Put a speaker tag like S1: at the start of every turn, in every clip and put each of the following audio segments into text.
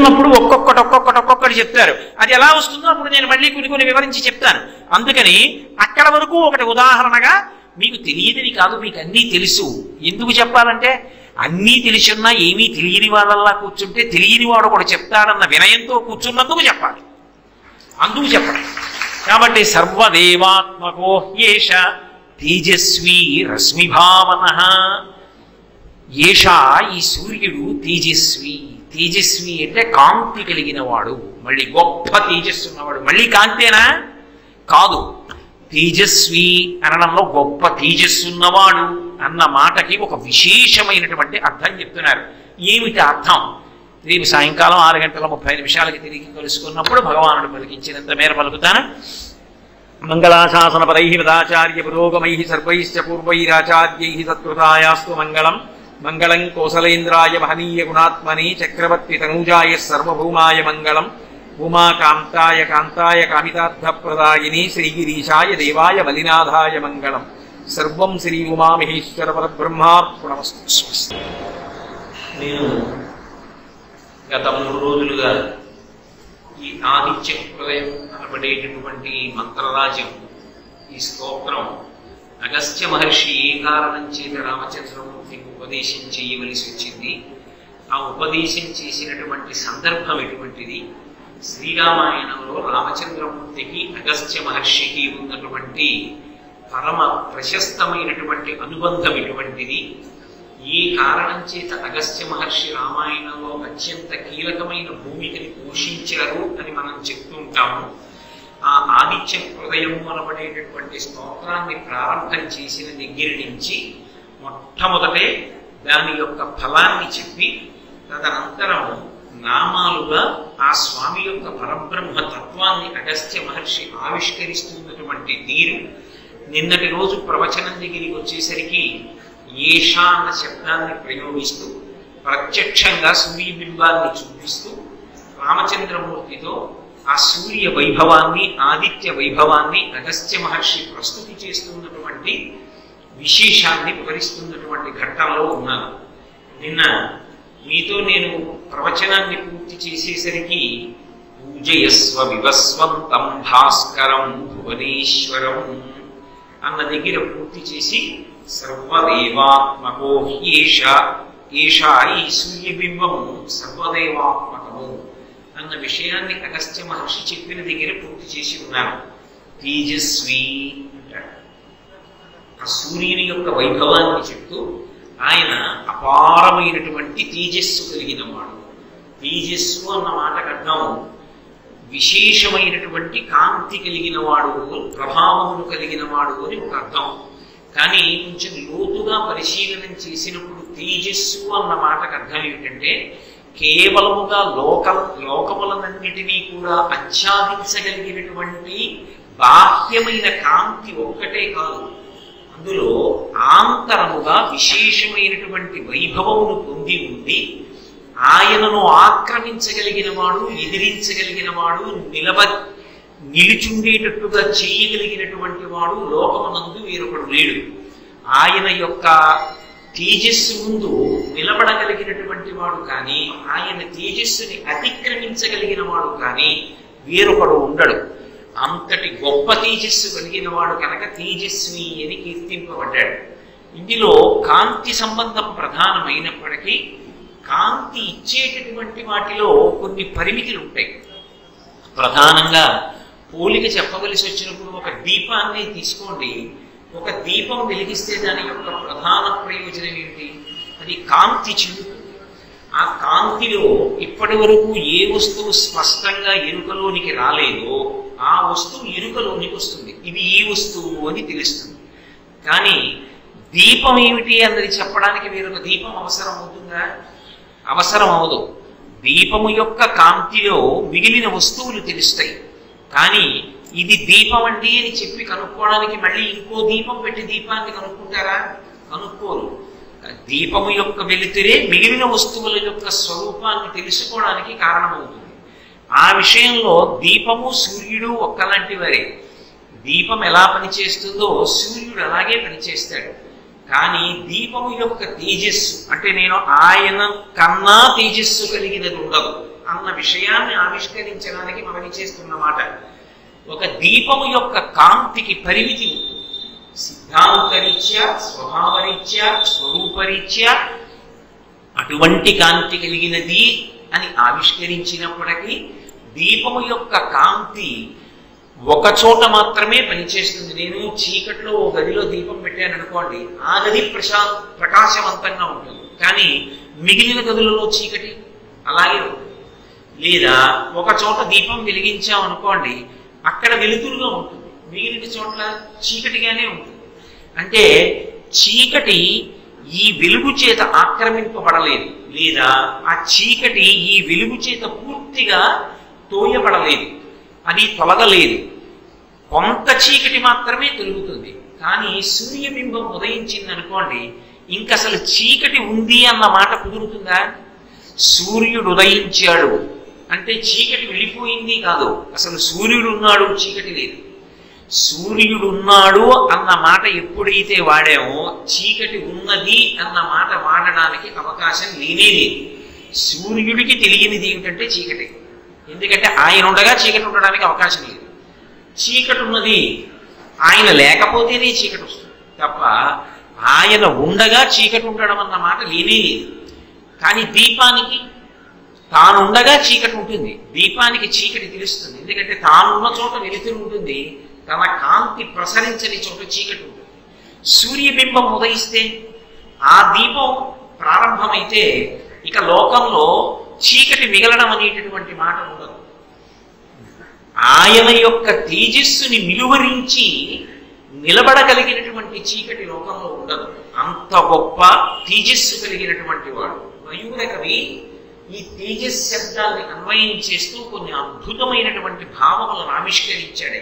S1: చెప్తున్నప్పుడు ఒక్కొక్కటి చెప్తారు. అది ఎలా వస్తుందో అప్పుడు నేను మళ్ళీ కొన్ని వివరించి చెప్తాను. అందుకని అక్కడ వరకు ఒకటి ఉదాహరణగా, మీకు తెలియదని కాదు, మీకు అన్నీ తెలుసు. ఎందుకు చెప్పాలంటే అన్నీ తెలిసిన్నా ఏమీ తెలియని వాళ్ళల్లా కూర్చుంటే తెలియని వాడు ఒకటి చెప్తాడన్న వినయంతో కూర్చున్నందుకు చెప్పాలి, అందుకు చెప్పడం. కాబట్టి సర్వదేవాత్మకో యేష తేజస్వీ రశ్మిభావన. యేష ఈ సూర్యుడు తేజస్వి. తేజస్వి అంటే కాంతి కలిగిన వాడు, మళ్ళీ గొప్ప తేజస్సు ఉన్నవాడు. మళ్ళీ కాంతేనా? కాదు. తేజస్వి అనడంలో గొప్ప తేజస్సున్నవాడు అన్న మాటకి ఒక విశేషమైనటువంటి అర్థం చెప్తున్నారు. ఏమిటి అర్థం? రేపు సాయంకాలం 6:30 తిరిగి కలుసుకున్నప్పుడు భగవానుడు పలికించినంత మేర పలుకుతాను. మంగళాశాసనపరై మదాచార్య పురోగమై సర్వైశ్చ పూర్వైరాచార్యై సత్కృతాయాస్తు మంగళం. మంగళం కోసలేంద్రాయ మహనీయ గుణాత్మనే చక్రవర్తి తనూజాయ సర్వభౌమాయ మంగళం. ఉమాకాంతాయ కాంతాయ కామితార్థప్రదాయిని శ్రీగిరీశాయ దేవాయ మలినాథాయ మంగళం. సర్వం శ్రీ ఉమామహేశ్వర పరబ్రహ్మార్పణమస్తు. స్వస్తి. నేను గత 3 రోజులుగా ఈ ఆదిత్య హృదయం అనబడేటటువంటి మంత్రరాజ్యం, ఈ స్తోత్రం అగస్త్య మహర్షి ఏ కారణం చేత రామచంద్రమూర్తికి ఉపదేశం చేయవలసి వచ్చింది, ఆ ఉపదేశం చేసినటువంటి సందర్భం ఎటువంటిది, శ్రీరామాయణంలో రామచంద్రమూర్తికి అగస్త్య మహర్షికి ఉన్నటువంటి పరమ ప్రశస్తమైనటువంటి అనుబంధం ఎటువంటిది, ఏ కారణం చేత అగస్త్య మహర్షి రామాయణంలో అత్యంత కీలకమైన భూమికని పోషించారు అని మనం చెప్తుంటాము. ఆ ఆదిత్య హృదయము అనబడేటటువంటి స్తోత్రాన్ని ప్రారంభం చేసిన దగ్గర నుంచి మొట్టమొదటే దాని యొక్క ఫలాన్ని చెప్పి తదనంతరం నామాలుగా ఆ స్వామి యొక్క పరబ్రహ్మ తత్వాన్ని అగస్త్య మహర్షి ఆవిష్కరిస్తున్నటువంటి తీరు. నిన్నటి రోజు ప్రవచనం దగ్గరికి వచ్చేసరికి ఏషా అన్న శబ్దాన్ని ప్రయోగిస్తూ ప్రత్యక్షంగా సూర్యబింబాన్ని చూపిస్తూ రామచంద్రమూర్తితో ఆ సూర్య వైభవాన్ని, ఆదిత్య వైభవాన్ని అగస్త్య మహర్షి ప్రస్తుతి చేస్తున్నటువంటి విశేషాన్ని వివరిస్తున్నటువంటి ఘట్టంలో ఉన్నాను. నిన్న మీతో నేను ప్రవచనాన్ని పూర్తి చేసేసరికి పూజయస్వ వివస్వంతం భాస్కరం భువనేశ్వరం అన్న దగ్గర పూర్తి చేసి సర్వదేవాత్మకో యేష, యేష ఈ సూర్యబింబము సర్వదేవాత్మకము అన్న విషయాన్ని అగస్త్య మహర్షి చెప్పిన దగ్గర పూర్తి చేసి ఉన్నాను. తేజస్వి అంటాడు. ఆ సూర్యుని యొక్క వైభవాన్ని చెప్తూ ఆయన అపారమైనటువంటి తేజస్సు కలిగిన వాడు. తేజస్సు అన్న మాటకు అర్థం విశేషమైనటువంటి కాంతి కలిగిన వాడు, ప్రభావమును కలిగిన వాడు అని ఒక అర్థం. కానీ కొంచెం లోతుగా పరిశీలన చేసినప్పుడు తేజస్సు అన్న మాటకు అర్థం ఏమిటంటే కేవలముగా లోకములన్నిటినీ కూడా ఆచ్ఛాదించగలిగినటువంటి బాహ్యమైన కాంతి ఒక్కటే కాదు, అందులో ఆంతరముగా విశేషమైనటువంటి వైభవమును పొంది ఉండి ఆయనను ఆక్రమించగలిగిన వాడు, ఎదిరించగలిగిన వాడు, నిలుచుండేటట్టుగా చేయగలిగినటువంటి వాడు లోకమునందు వేరొకడు లేడు. ఆయన యొక్క తేజస్సు ముందు నిలబడగలిగినటువంటి వాడు కానీ, ఆయన తేజస్సుని అతిక్రమించగలిగిన వాడు కానీ వేరొకడు ఉండడు. అంతటి గొప్ప తేజస్సు కలిగిన వాడు కనుక తేజస్వి అని కీర్తింపబడ్డాడు. ఇందులో కాంతి సంబంధం ప్రధానమైనప్పటికీ కాంతి ఇచ్చేటటువంటి వాటిలో కొన్ని పరిమితులు ఉంటాయి. ప్రధానంగా పోలిక చెప్పవలసి వచ్చినప్పుడు ఒక దీపాన్ని తీసుకోండి. ఒక దీపం వెలిగిస్తే దాని యొక్క ప్రధాన ప్రయోజనం ఏంటి? అది కాంతి చెందుతుంది. ఆ కాంతిలో ఇప్పటి వరకు ఏ వస్తువు స్పష్టంగా ఎరుకలోనికి రాలేదో ఆ వస్తువు ఎరుకలోనికి వస్తుంది. ఇది ఈ వస్తువు అని తెలుస్తుంది. కానీ దీపం ఏమిటి అన్నది చెప్పడానికి వేరొక దీపం అవసరం అవుతుందా? అవసరం అవదు. దీపము యొక్క కాంతిలో మిగిలిన వస్తువులు తెలుస్తాయి. కానీ ఇది దీపం అండి అని చెప్పి కనుక్కోవడానికి మళ్ళీ ఇంకో దీపం పెట్టి దీపాన్ని కనుక్కుంటారా? కనుక్కోరు. దీపము యొక్క వెలుతురే మిగిలిన వస్తువుల యొక్క స్వరూపాన్ని తెలుసుకోవడానికి కారణమవుతుంది. ఆ విషయంలో దీపము సూర్యుడు ఒక్కలాంటి వారే. దీపం ఎలా పనిచేస్తుందో సూర్యుడు అలాగే పనిచేస్తాడు. కానీ దీపము యొక్క తేజస్సు అంటే నేను ఆయన కన్నా తేజస్సు కలిగినది ఉండదు. అన్న విషయాన్ని ఆవిష్కరించడానికి మనకి చేస్తున్నమాట. ఒక దీపము యొక్క కాంతికి పరిమితి ఉంటుంది. సిద్ధాంతరీత్యా, స్వభావరీత్యా, స్వరూపరీత్యా అటువంటి కాంతి కలిగినది అని ఆవిష్కరించినప్పటికీ దీపము యొక్క కాంతి ఒక చోట మాత్రమే పనిచేస్తుంది. నేను చీకట్లో ఓ గదిలో దీపం పెట్టాను అనుకోండి, ఆ గది ప్రకాశవంతంగా ఉంటుంది, కానీ మిగిలిన గదులలో చీకటి అలాగే ఉంటుంది. లేదా ఒక చోట దీపం వెలిగించాం అనుకోండి, అక్కడ వెలుతురుగా ఉంటుంది, మిగిలిన చోట్ల చీకటిగానే ఉంటుంది. అంటే చీకటి ఈ వెలుగు చేత ఆక్రమింపబడలేదు, లేదా ఆ చీకటి ఈ వెలుగు చేత పూర్తిగా తోయబడలేదు, అది తొలగలేదు. కొంత చీకటి మాత్రమే తొలుగుతుంది. కానీ సూర్యబింబం ఉదయించింది అనుకోండి, ఇంకసలు చీకటి ఉంది అన్న మాట కుదురుతుందా? సూర్యుడు ఉదయించాడు అంటే చీకటి వెళ్ళిపోయింది కాదు, అసలు సూర్యుడు ఉన్నాడు, చీకటి లేదు. సూర్యుడు ఉన్నాడు అన్న మాట ఎప్పుడైతే వాడామో చీకటి ఉన్నది అన్న మాట వాడడానికి అవకాశం లేనే లేదు. సూర్యుడికి తెలియనిది ఏమిటంటే చీకటి. ఎందుకంటే ఆయన ఉండగా చీకటి ఉండడానికి అవకాశం లేదు. చీకటి ఉన్నది, ఆయన లేకపోతేనే చీకటి వస్తుంది తప్ప ఆయన ఉండగా చీకటి ఉండడం అన్న మాట లేనే లేదు. కానీ దీపానికి తానుండగా చీకటి ఉంటుంది, దీపానికి చీకటి తెలుస్తుంది. ఎందుకంటే తానున్న చోట వెలుతురు ఉంటుంది, తన కాంతి ప్రసరించని చోట చీకటి ఉంటుంది. సూర్యబింబం ఉదయిస్తే ఆ దీపం ప్రారంభమైతే ఇక లోకంలో చీకటి మిగలడం అనేటటువంటి మాట ఉండదు. ఆయన యొక్క తేజస్సుని నిలువరించి నిలబడగలిగినటువంటి చీకటి లోకంలో ఉండదు. అంత గొప్ప తేజస్సు కలిగినటువంటి వాడు. మయూర కవి ఈ తేజస్ శబ్దాన్ని అన్వయం చేస్తూ కొన్ని అద్భుతమైనటువంటి భావములను ఆవిష్కరించాడు.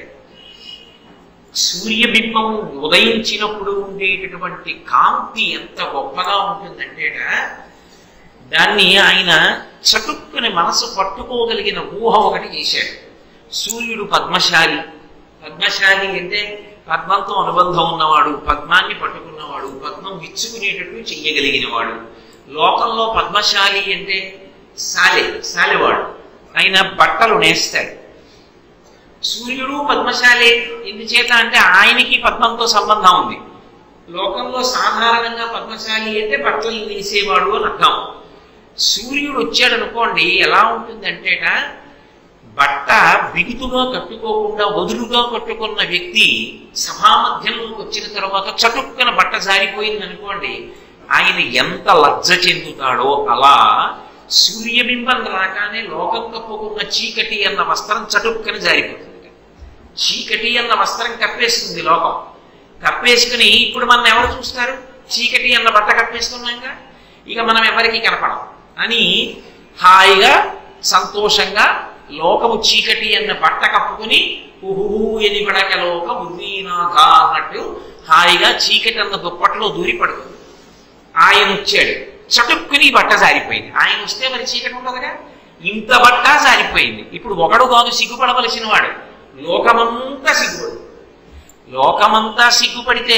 S1: సూర్యబింబం ఉదయించినప్పుడు ఉండేటటువంటి కాంతి ఎంత గొప్పగా ఉంటుందంటేట, దాన్ని ఆయన చటుక్కుని మనసు పట్టుకోగలిగిన ఊహ ఒకటి చేశాడు. సూర్యుడు పద్మశాలి. పద్మశాలి అంటే పద్మంతో అనుబంధం ఉన్నవాడు, పద్మాన్ని పట్టుకున్నవాడు, పద్మం విచ్చుకునేటట్టు చెయ్యగలిగినవాడు. లోకంలో పద్మశాలి అంటే సాలెవాడు, ఆయన బట్టలు నేస్తాడు. సూర్యుడు పద్మశాలి ఎందుచేత అంటే ఆయనకి పద్మంతో సంబంధం ఉంది. లోకంలో సాధారణంగా పద్మశాలి అంటే బట్టలు నేసేవాడు అని అర్థం. సూర్యుడు వచ్చాడు అనుకోండి, ఎలా ఉంటుందంటేట, బట్ట బిగుతుగా కట్టుకోకుండా వదులుగా కట్టుకున్న వ్యక్తి సభామధ్యంలోకి వచ్చిన తర్వాత చటుక్కన బట్ట జారిపోయింది అనుకోండి, ఆయన ఎంత లజ్జ చెందుతాడో అలా సూర్యబింబం రాగానే లోకం కప్పుకున్న చీకటి అన్న వస్త్రం చటుక్కని జారిపోతుంది. చీకటి అన్న వస్త్రం కప్పేస్తుంది లోకం. కప్పేసుకుని ఇప్పుడు మనం ఎవరు చూస్తారు? చీకటి అన్న బట్ట కప్పేస్తున్నాగా, ఇక మనం ఎవరికి కనపడం అని హాయిగా సంతోషంగా లోకము చీకటి అన్న బట్ట కప్పుకుని ఊహూ ఎది పడక లోక బుద్ధీనాథ అన్నట్టు హాయిగా చీకటి అన్న దుప్పట్లో దూరి పడుతుంది. ఆయన వచ్చాడు, చటుక్కుని బట్ట జారిపోయింది. ఆయన వస్తే మరి చీకటి ఉండదుగా, ఇంత బట్ట జారిపోయింది. ఇప్పుడు ఒకడు కాదు సిగ్గుపడవలసిన వాడు, లోకమంతా సిగ్గుపడు. లోకమంతా సిగ్గుపడితే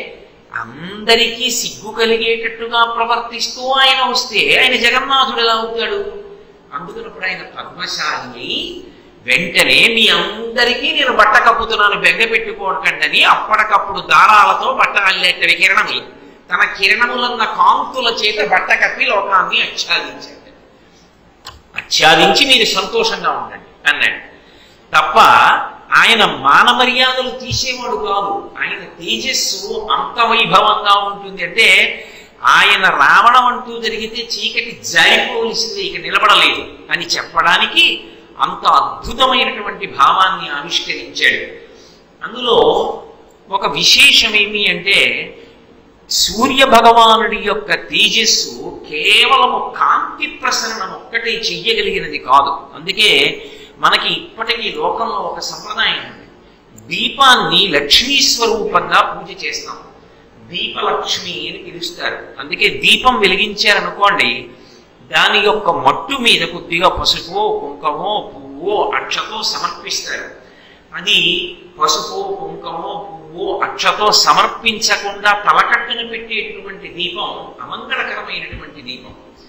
S1: అందరికీ సిగ్గు కలిగేటట్టుగా ప్రవర్తిస్తూ ఆయన వస్తే ఆయన జగన్నాథుడు ఎలా అవుతాడు? అందుకనప్పుడు ఆయన పద్మశాలిని వెంటనే మీ అందరికీ నేను బట్ట కప్పుతున్నాను, బెంగ పెట్టుకోకండి, అప్పటికప్పుడు దారాలతో బట్ట అల్లేట కిరణములు, తన కిరణములన్న కాంతుల చేత బట్ట కప్పి లోకాన్ని ఆచ్ఛాదించాడు. ఆచ్ఛాదించి మీరు సంతోషంగా ఉండండి అన్నాడు తప్ప ఆయన మాన మర్యాదలు తీసేవాడు కాదు. ఆయన తేజస్సు అంత వైభవంగా ఉంటుంది అంటే ఆయన రావడం అంటూ జరిగితే చీకటి జారిపోవలసింది, ఇక నిలబడలేదు అని చెప్పడానికి అంత అద్భుతమైనటువంటి భావాన్ని ఆవిష్కరించాడు. అందులో ఒక విశేషం ఏమి అంటే, సూర్య భగవానుడి యొక్క తేజస్సు కేవలము కాంతి ప్రసరణం ఒక్కటే చెయ్యగలిగినది కాదు. అందుకే మనకి ఇప్పటికీ లోకంలో ఒక సంప్రదాయం ఉంది, దీపాన్ని లక్ష్మీ స్వరూపంగా పూజ చేస్తాం. దీపలక్ష్మి అని పిలుస్తారు. అందుకే దీపం వెలిగించారనుకోండి, దాని యొక్క మట్టు మీద కొద్దిగా పసుపో కుంకమో పువ్వో అక్షతో సమర్పిస్తారు. అది పసుపో కుంకమో పువ్వో అక్షతో సమర్పించకుండా తలకట్టును పెట్టేటటువంటి దీపం అమంగళకరమైనటువంటి దీపం.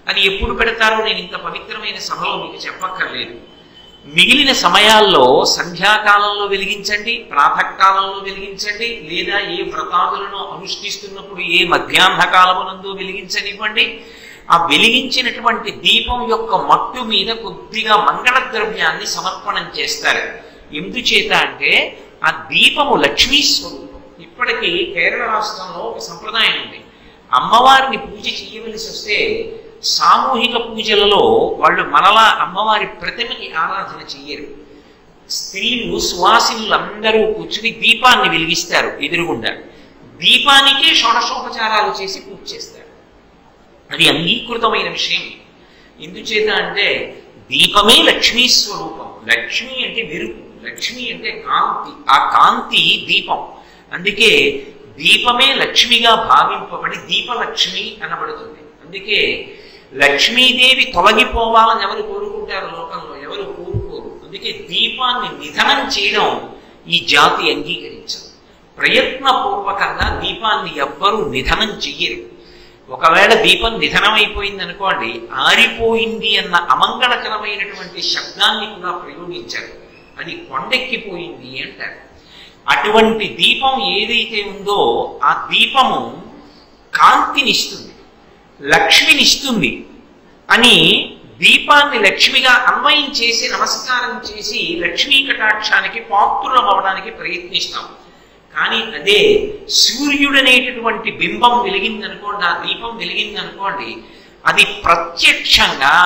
S1: అది ఎప్పుడు పెడతారో నేను ఇంత పవిత్రమైన సభలో మీకు చెప్పక్కర్లేదు. మిగిలిన సమయాల్లో సంధ్యాకాలంలో వెలిగించండి, ప్రాతకాలంలో వెలిగించండి, లేదా ఏ వ్రతాదులను అనుష్ఠిస్తున్నప్పుడు ఏ మధ్యాహ్న కాలమునందు వెలిగించనివ్వండి. ఆ వెలిగించినటువంటి దీపం యొక్క మట్టు మీద కొద్దిగా మంగళ ద్రవ్యాన్ని సమర్పణం చేస్తారు. ఎందుచేత అంటే ఆ దీపము లక్ష్మీ స్వరూపం. ఇప్పటికీ కేరళ రాష్ట్రంలో ఒక సంప్రదాయం ఉంది. అమ్మవారిని పూజ చేయవలసి వస్తే సామూహిక పూజలలో వాళ్ళు మనలా అమ్మవారి ప్రతిమకి ఆరాధన చెయ్యరు. స్త్రీలు సువాసినులు అందరూ కూర్చుని దీపాన్ని వెలిగిస్తారు ఎదురుగుండా. దీపానికే షోడశోపచారాలు చేసి పూజ చేస్తారు. అది అంగీకృతమైన విషయం. ఎందుచేత అంటే దీపమే లక్ష్మీ స్వరూపం. లక్ష్మి అంటే వెలుగు, లక్ష్మి అంటే కాంతి. ఆ కాంతి దీపం. అందుకే దీపమే లక్ష్మిగా భావింపబడి దీపలక్ష్మి అనబడుతుంది. అందుకే లక్ష్మీదేవి తొలగిపోవాలని ఎవరు కోరుకుంటారు లోకంలో? ఎవరు కోరుకోరు. అందుకే దీపాన్ని నిధనం చేయడం ఈ జాతి అంగీకరించదు. ప్రయత్నపూర్వకంగా దీపాన్ని ఎవ్వరూ నిధనం చెయ్యరు. ఒకవేళ దీపం నిధనమైపోయింది అనుకోండి, ఆరిపోయింది అన్న అమంగళకరమైనటువంటి శబ్దాన్ని కూడా ప్రయోగించారు. అది కొండెక్కిపోయింది అంటారు. అటువంటి దీపం ఏదైతే ఉందో ఆ దీపము కాంతినిస్తుంది, లక్ష్మినిస్తుంది అని దీపాన్ని లక్ష్మిగా అన్వయం చేసి నమస్కారం చేసి లక్ష్మీ కటాక్షానికి పాత్రులం అవడానికి ప్రయత్నిస్తాం. కానీ అదే సూర్యుడనేటటువంటి బింబం వెలిగిందనుకోండి, ఆ దీపం వెలిగిందనుకోండి, అది ప్రత్యక్షంగా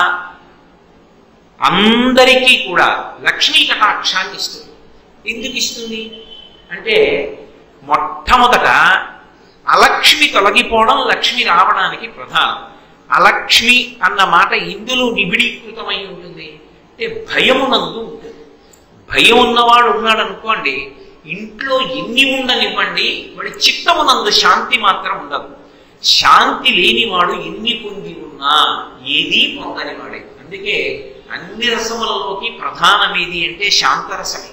S1: అందరికీ కూడా లక్ష్మీ కటాక్షాన్ని ఇస్తుంది. ఎందుకు ఇస్తుంది అంటే మొట్టమొదట అలక్ష్మి తొలగిపోవడం, లక్ష్మి రావడానికి ప్రధానం. అలక్ష్మి అన్న మాట ఇందులో నిబిడీకృతమై ఉంటుంది. అంటే భయమునందు ఉంటుంది. భయం ఉన్నవాడు ఉన్నాడు అనుకోండి, ఇంట్లో ఎన్ని ఉండనివ్వండి, వాడి చిత్తమునందు శాంతి మాత్రం ఉండదు. శాంతి లేనివాడు ఎన్ని పొంది ఉన్నా ఏదీ పొందని వాడే. అందుకే అన్ని రసములలోకి ప్రధానమేది అంటే శాంతరసమే.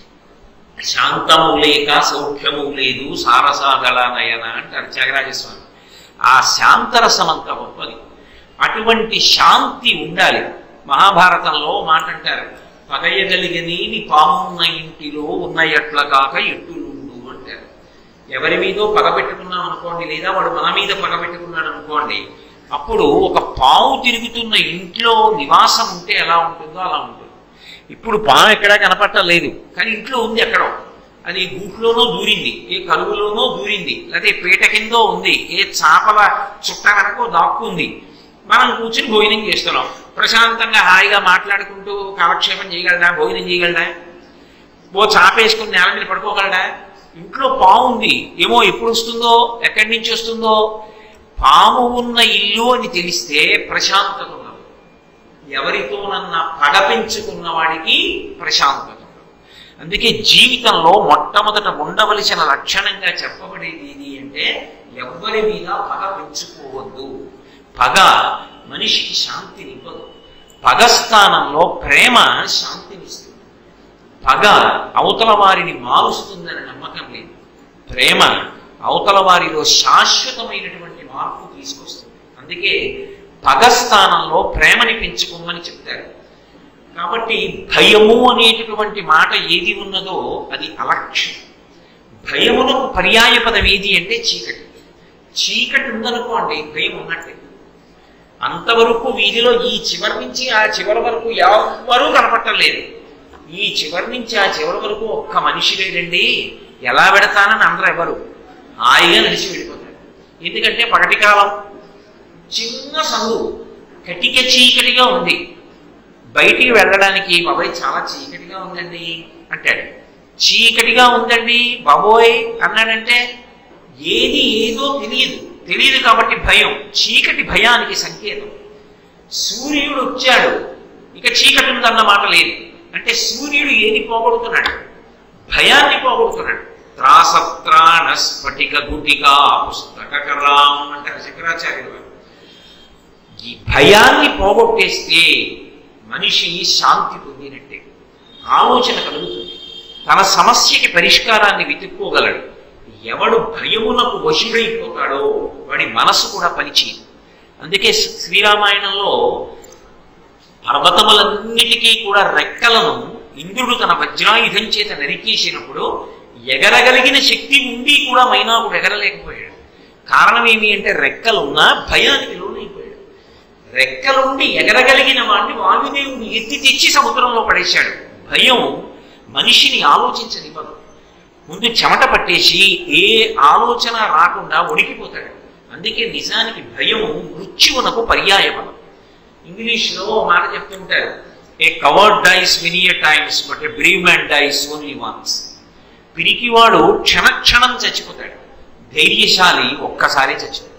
S1: శాంతము లేక సౌఖ్యము లేదు సారసాగల నయన అంటారు త్యాగరాజస్వామి. ఆ శాంతరసం అంత గొప్పది. అటువంటి శాంతి ఉండాలి. మహాభారతంలో మాట అంటారు, పగయగలిగనీని పామున్న ఇంటిలో ఉన్న ఎట్ల కాక ఎట్టులుండు అంటారు. ఎవరి మీదో పగ పెట్టుకున్నాం అనుకోండి, లేదా వాడు మన మీద పగ పెట్టుకున్నాడు అనుకోండి, అప్పుడు ఒక పాము తిరుగుతున్న ఇంట్లో నివాసం ఉంటే ఎలా ఉంటుందో అలా ఉంటుంది. ఇప్పుడు పాము ఎక్కడా కనపట్టలేదు, కానీ ఇంట్లో ఉంది ఎక్కడో. అది గూట్లోనో దూరింది, ఏ కలుగులోనో దూరింది, లేకపోతే పీట కిందో ఉంది, ఏ చాపల చుట్ట వెనకో దాక్కుంది. మనం కూర్చుని భోజనం చేస్తున్నాం, ప్రశాంతంగా హాయిగా మాట్లాడుకుంటూ కాలక్షేపం చేయగలడా? భోజనం చేయగలడా? ఓ చాప వేసుకుని నేల మీద పడుకోగలడా? ఇంట్లో పాము ఉంది, ఏమో ఎప్పుడు వస్తుందో, ఎక్కడి నుంచి వస్తుందో. పాము ఉన్న ఇల్లు అని తెలిస్తే ప్రశాంతత ఉండదు. ఎవరితోనన్నా పగ పెంచుకున్న వాడికి ప్రశాంతత ఉండదు. అందుకే జీవితంలో మొట్టమొదట ఉండవలసిన లక్షణంగా చెప్పబడేది ఏది అంటే ఎవ్వరి మీద పగ పెంచుకోవద్దు. పగ మనిషికి శాంతినివ్వదు. పగ స్థానంలో ప్రేమ శాంతినిస్తుంది. పగ అవతల వారిని మారుస్తుందని నమ్మకం లేదు. ప్రేమ అవతల వారిలో శాశ్వతమైనటువంటి మార్పు తీసుకొస్తుంది. అందుకే పగ స్థానంలో ప్రేమని పెంచుకోమని చెప్తారు. కాబట్టి భయము అనేటటువంటి మాట ఏది ఉన్నదో అది అలక్ష్యం. భయమునకు పర్యాయ పదం ఏది అంటే చీకటి. చీకటి ఉందనుకోండి, భయం ఉన్నట్టే. అంతవరకు వీధిలో ఈ చివరి నుంచి ఆ చివరి వరకు ఎవ్వరూ కనపట్టలేదు. ఈ చివరి నుంచి ఆ చివరి వరకు ఒక్క మనిషి లేదండి, ఎలా పెడతానని అందరూ ఎవరు హాయిగా నడిచి వెళ్ళిపోతారు. ఎందుకంటే పగటి కాలం, చిన్న సందు, కటిక చీకటిగా ఉంది. బయటికి వెళ్ళడానికి బాబోయ్ చాలా చీకటిగా ఉందండి అంటాడు. చీకటిగా ఉందండి బాబోయ్ అన్నాడంటే ఏది ఏదో తెలియదు కాబట్టి భయం. చీకటి భయానికి సంకేతం. సూర్యుడు వచ్చాడు, ఇక చీకటి ఉందన్న మాట లేదు. అంటే సూర్యుడు ఏది పోగొడుతున్నాడు? భయాన్ని పోగొడుతున్నాడు. త్రాసత్రాణ స్ఫటిక గుటికా పుస్తకరాం అంటారు శంకరాచార్యులు వారు. ఈ భయాన్ని పోగొట్టేస్తే మనిషి శాంతి పొందినట్టే, ఆలోచన కలుగుతుంది, తన సమస్యకి పరిష్కారాన్ని వెతుక్కోగలడు. ఎవడు భయమునకు వశుడైపోతాడో వాడి మనసు కూడా పనిచేయదు. అందుకే శ్రీరామాయణంలో పర్వతములన్నిటికీ కూడా రెక్కలను ఇంద్రుడు తన వజ్రాయుధం చేత నరికేసినప్పుడు ఎగరగలిగిన శక్తి ఉండి కూడా మైనాకుడు ఎగరలేకపోయాడు. కారణం ఏమి అంటే రెక్కలున్నా భయానికి లోనైపోయాడు. రెక్కలుండి ఎగరగలిగిన వాడిని వాయుదేవుడు ఎత్తి తెచ్చి సముద్రంలో పడేశాడు. భయం మనిషిని ఆలోచించనివ్వదు. ముందు చెమట పట్టేసి ఏ ఆలోచన రాకుండా ఒడికిపోతాడు. అందుకే నిజానికి భయం మృత్యువునకు పర్యాయపదం. ఇంగ్లీష్లో మాట చెప్తుంటారు, a coward dies many times but a brave man dies only once. పిరికివాడు క్షణక్షణం చచ్చిపోతాడు, ధైర్యశాలి ఒక్కసారి చచ్చిపోతాడు.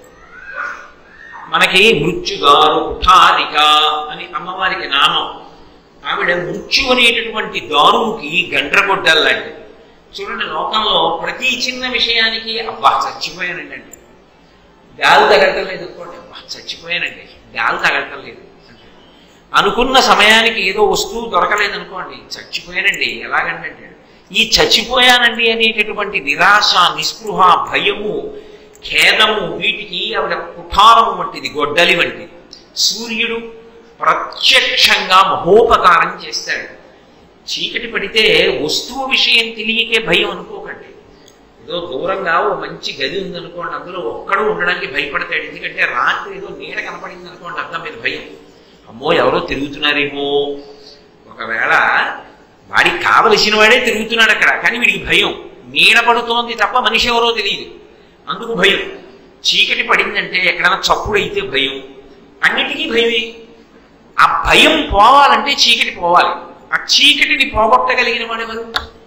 S1: మనకి మృత్యుగారు కుఠారిక అని అమ్మవారికి నామం. ఆవిడ మృత్యు అనేటటువంటి దారువుకి గండ్రగొడ్డలు లాంటిది. చూడండి, లోకంలో ప్రతి చిన్న విషయానికి అబ్బా చచ్చిపోయానండి అంటే, గాలి తగలటం లేదు అనుకోండి, అబ్బా చచ్చిపోయానండి, గాలి తగలటం లేదు. అనుకున్న సమయానికి ఏదో వస్తువు దొరకలేదనుకోండి, చచ్చిపోయానండి, ఎలాగంటే ఈ చచ్చిపోయానండి అనేటటువంటి నిరాశ, నిస్పృహ, భయము, ఖేదము, వీటికి ఆవిడ కుఠారము వంటిది, గొడ్డలి వంటిది. సూర్యుడు ప్రత్యక్షంగా మహోపకారం చేస్తాడు. చీకటి పడితే వస్తువు విషయం తెలియకే భయం అనుకోకండి. ఏదో దూరంగా ఓ మంచి గది ఉందనుకోండి, అందులో ఒక్కడు ఉండడానికి భయపడతాడు. ఎందుకంటే రాత్రి ఏదో నీడ కనపడింది అనుకోండి, అర్థం మీద భయం. అమ్మో ఎవరో తిరుగుతున్నారేమో, ఒకవేళ వాడికి కావలసిన వాడే తిరుగుతున్నాడు అక్కడ, కానీ వీడికి భయం. నీడ పడుతోంది తప్ప మనిషి ఎవరో తెలియదు, అందుకు భయం. చీకటి పడిందంటే ఎక్కడైనా చప్పుడు అయితే భయం, అన్నిటికీ భయమే. ఆ భయం పోవాలంటే చీకటి పోవాలి. ఆ చీకటిని పోగొట్టగలిగిన వాడెవరు?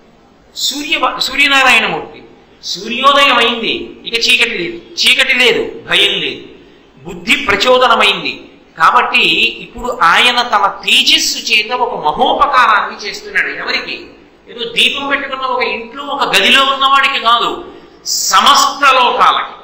S1: సూర్యనారాయణమూర్తి. సూర్యోదయం అయింది, ఇక చీకటి లేదు, చీకటి లేదు, భయం లేదు, బుద్ధి ప్రచోదనమైంది. కాబట్టి ఇప్పుడు ఆయన తన తేజస్సు చేత ఒక మహోపకారాన్ని చేస్తున్నాడు. ఎవరికి? ఏదో దీపం పెట్టుకున్న ఒక ఇంట్లో ఒక గదిలో ఉన్నవాడికి కాదు, సమస్త లోకాలకి,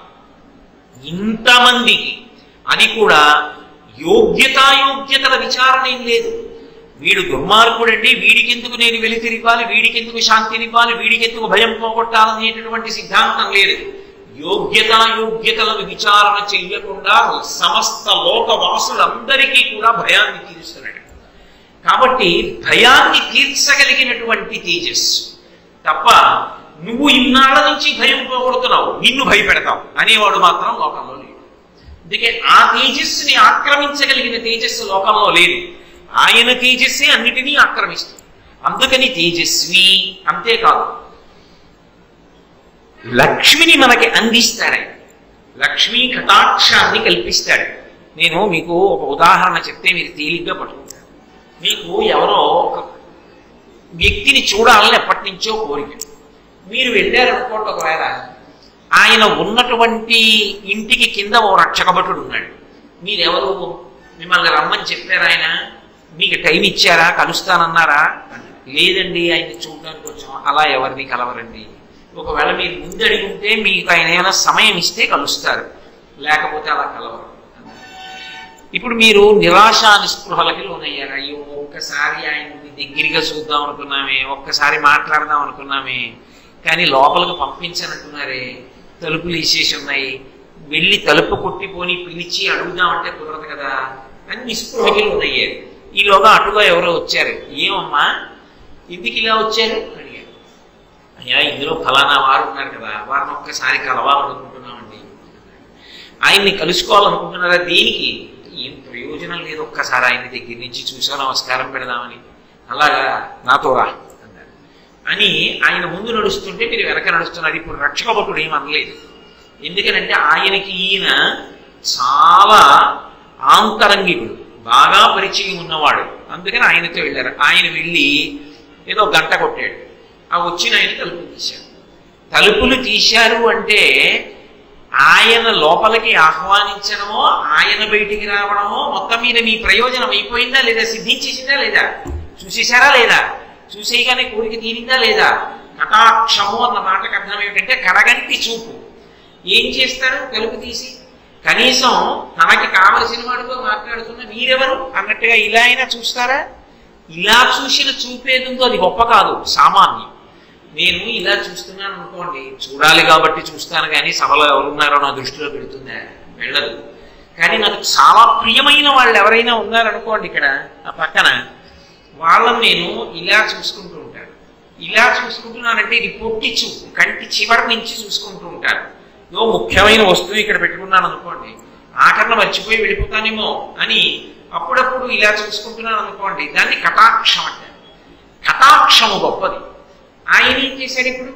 S1: ఇంతమందికి. అది కూడా యోగ్యతాయోగ్యతల విచారణ ఏం లేదు. వీడు దుర్మార్గుడండి, వీడికెందుకు నేను వెలితిరిపాలి, వీడికెందుకు శాంతినివ్వాలి, వీడికెందుకు భయం పోగొట్టాలనేటటువంటి సిద్ధాంతం లేదు. యోగ్యతాయోగ్యతలను విచారణ చెయ్యకుండా సమస్త లోకవాసులందరికీ కూడా భయాన్ని తీరుస్తున్నాడు. కాబట్టి భయాన్ని తీర్చగలిగినటువంటి తేజస్సు తప్ప నువ్వు ఇన్నాళ్ల నుంచి భయం పోగొడుతున్నావు, నిన్ను భయపెడతావు అనేవాడు మాత్రం లోకంలో లేడు. అందుకే ఆ తేజస్సుని ఆక్రమించగలిగిన తేజస్సు లోకంలో లేదు. ఆయన తేజస్సే అన్నిటినీ ఆక్రమిస్తుంది. అందుకని తేజస్వి. అంతేకాదు, లక్ష్మిని మనకి అందిస్తాడు ఆయన. లక్ష్మీ కటాక్షాన్ని కల్పిస్తాడు. నేను మీకు ఒక ఉదాహరణ చెప్తే మీరు తేలిగ్గా పట్టుకుంటారు. మీకు ఎవరో ఒక వ్యక్తిని చూడాలని ఎప్పటి నుంచో కోరిక, మీరు వెళ్ళారనుకోండి. ఒకవేళ ఆయన ఉన్నటువంటి ఇంటికి కింద ఓ రక్షకభటుడు ఉన్నాడు. మీరెవరు? మిమ్మల్ని రమ్మని చెప్పారు ఆయన, మీకు టైం ఇచ్చారా, కలుస్తానన్నారా? లేదండి, ఆయన్ని చూడడానికి వచ్చాం. అలా ఎవరిని కలవరండి. ఒకవేళ మీరు ముందు అడిగి ఉంటే మీకు ఆయన ఏమైనా సమయం ఇస్తే కలుస్తారు, లేకపోతే అలా కలవరు. ఇప్పుడు మీరు నిరాశ నిస్పృహలకి లోనయ్యారు. అయ్యో ఒక్కసారి ఆయన్ని దగ్గరగా చూద్దాం అనుకున్నామే, ఒక్కసారి మాట్లాడదాం అనుకున్నామే, కానీ లోపలికి పంపించనంటున్నారే, తలుపులు వేసేసి ఉన్నాయి, వెళ్ళి తలుపు కొట్టిపోని పిలిచి అడుగుదామంటే కుదరదు కదా అని నిస్పృహకి లోనయ్యారు. ఈలోగా అటుగా ఎవరో వచ్చారు. ఏమమ్మా ఎందుకు ఇలా వచ్చారు అడిగారు. అయ్యా ఇందులో ఫలానా వారు ఉన్నారు కదా, వారిని ఒక్కసారి కలవాలనుకుంటున్నామండి. ఆయన్ని కలుసుకోవాలనుకుంటున్నారా? దేనికి? ఏం ప్రయోజనం లేదు, ఒక్కసారి ఆయన్ని దగ్గర నుంచి చూసా నమస్కారం పెడదామని. అలాగా, నాతో రా అన్నారు. అని ఆయన ముందు నడుస్తుంటే మీరు వెనక నడుస్తున్నారు. ఇప్పుడు రక్షకభటుడు ఏమనలేదు. ఎందుకనంటే ఆయనకి ఈయన చాలా ఆంతరంగికుడు, బాగా పరిచయం ఉన్నవాడు. అందుకని ఆయనతో వెళ్ళారు. ఆయన వెళ్ళి ఏదో గంట కొట్టాడు. ఆ వచ్చిన ఆయన తలుపులు తీశారు. తలుపులు తీశారు అంటే ఆయన లోపలికి ఆహ్వానించడమో, ఆయన బయటికి రావడమో, మొత్తం మీద మీ ప్రయోజనం అయిపోయిందా లేదా, సిద్ధించేసిందా లేదా, చూసేశారా లేదా, చూసేయగానే కోరిక తీరిందా లేదా. కటాక్షము అన్న మాటకు అర్థం ఏమిటంటే కడగంటి చూపు. ఏం చేస్తారు? తలుపు తీసి కనీసం తనకి కావలసిన వాడితో మాట్లాడుతున్న మీరెవరు అన్నట్టుగా ఇలా అయినా చూస్తారా? ఇలా చూసిన చూపేదుందో అది గొప్ప కాదు, సామాన్యం. నేను ఇలా చూస్తున్నాను అనుకోండి, చూడాలి కాబట్టి చూస్తాను, కానీ సభలో ఎవరున్నారో నా దృష్టిలో పెడుతుందా? వెళ్ళదు. కానీ నాకు చాలా ప్రియమైన వాళ్ళు ఎవరైనా ఉన్నారనుకోండి ఇక్కడ ఆ పక్కన, వాళ్ళని నేను ఇలా చూసుకుంటూ ఉంటాను. ఇలా చూసుకుంటున్నానంటే ఇది పొట్టి చూపు, కంటి చివరి నుంచి చూసుకుంటూ ఉంటాను. ఏదో ముఖ్యమైన వస్తువు ఇక్కడ పెట్టుకున్నాను అనుకోండి, ఆఖరణ మర్చిపోయి వెళ్ళిపోతానేమో అని అప్పుడప్పుడు ఇలా చూసుకుంటున్నాను అనుకోండి, దాన్ని కటాక్షం అంటారు. కటాక్షము గొప్పది. ఆయన ఏం చేశాడు ఇప్పుడు?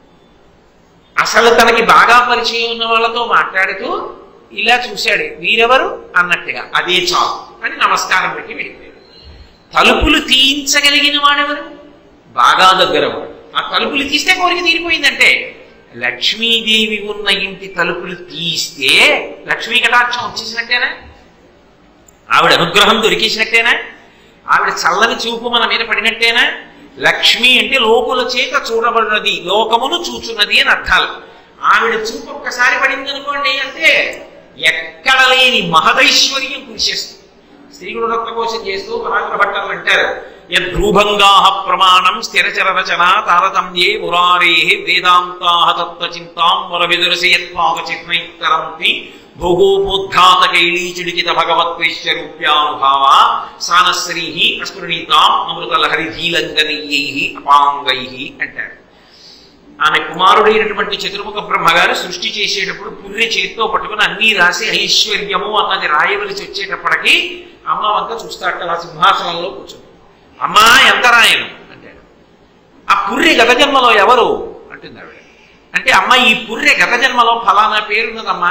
S1: అసలు తనకి బాగా పరిచయం ఉన్న వాళ్ళతో మాట్లాడుతూ ఇలా చూశాడు, వీరెవరు అన్నట్టుగా, అదే చాలు అని నమస్కారం పెట్టి వెళ్ళిపోయాడు. తలుపులు తీయించగలిగిన వాడెవరు? బాగా దగ్గర వాడు. ఆ తలుపులు తీస్తే కోరిక తీరిపోయిందంటే, లక్ష్మీదేవి ఉన్న ఇంటి తలుపులు తీస్తే లక్ష్మీ కటాక్షం వచ్చేసినట్టేనా? ఆవిడ అనుగ్రహం దొరికేసినట్టేనా? ఆవిడ చల్లని చూపు మన మీద పడినట్టేనా? లక్ష్మి అంటే లోకుల చేత చూడబడినది, లోకమును చూచున్నది అని అర్థాలు. ఆవిడ చూపు ఒక్కసారి పడింది అనుకోండి అంటే ఎక్కడ లేని మహదైశ్వర్యం కురిసేస్తుంది. శ్రీగుడు రత్నకోశం చేస్తూ పరాకుల భట్టలు అంటారు, యద్రూభంగా ప్రమాణం స్థిరచర రచన తారతమ్యే మురారే వేదాంతా తత్వచింతాం వరవిదురసయత్వాగచిత్నైత్తరంతి భోగోపోద్ఘాతకైళీచుడికిత భగవత్వైశ్వరూప్యానుభావ సానశ్రీ అస్ఫురణీతాం అమృతలహరిధీలంగనీయై అపాంగై అంటారు. ఆమె కుమారుడైనటువంటి చతుర్ముఖ బ్రహ్మగారు సృష్టి చేసేటప్పుడు పుర్రె చేతితో పట్టుకుని అన్నీ రాసి ఐశ్వర్యము అన్నది రాయవలసి వచ్చేటప్పటికి అమ్మ వంక చూస్తాట, ఆ సింహాసనంలో కూర్చుంది. అమ్మా ఎంత రాయను అంటాడు. ఆ పుర్రె గత జన్మలో ఎవరు అంటుంది ఆవిడ. అంటే అమ్మ ఈ పుర్రె గత జన్మలో ఫలానా పేరున్నదమ్మా.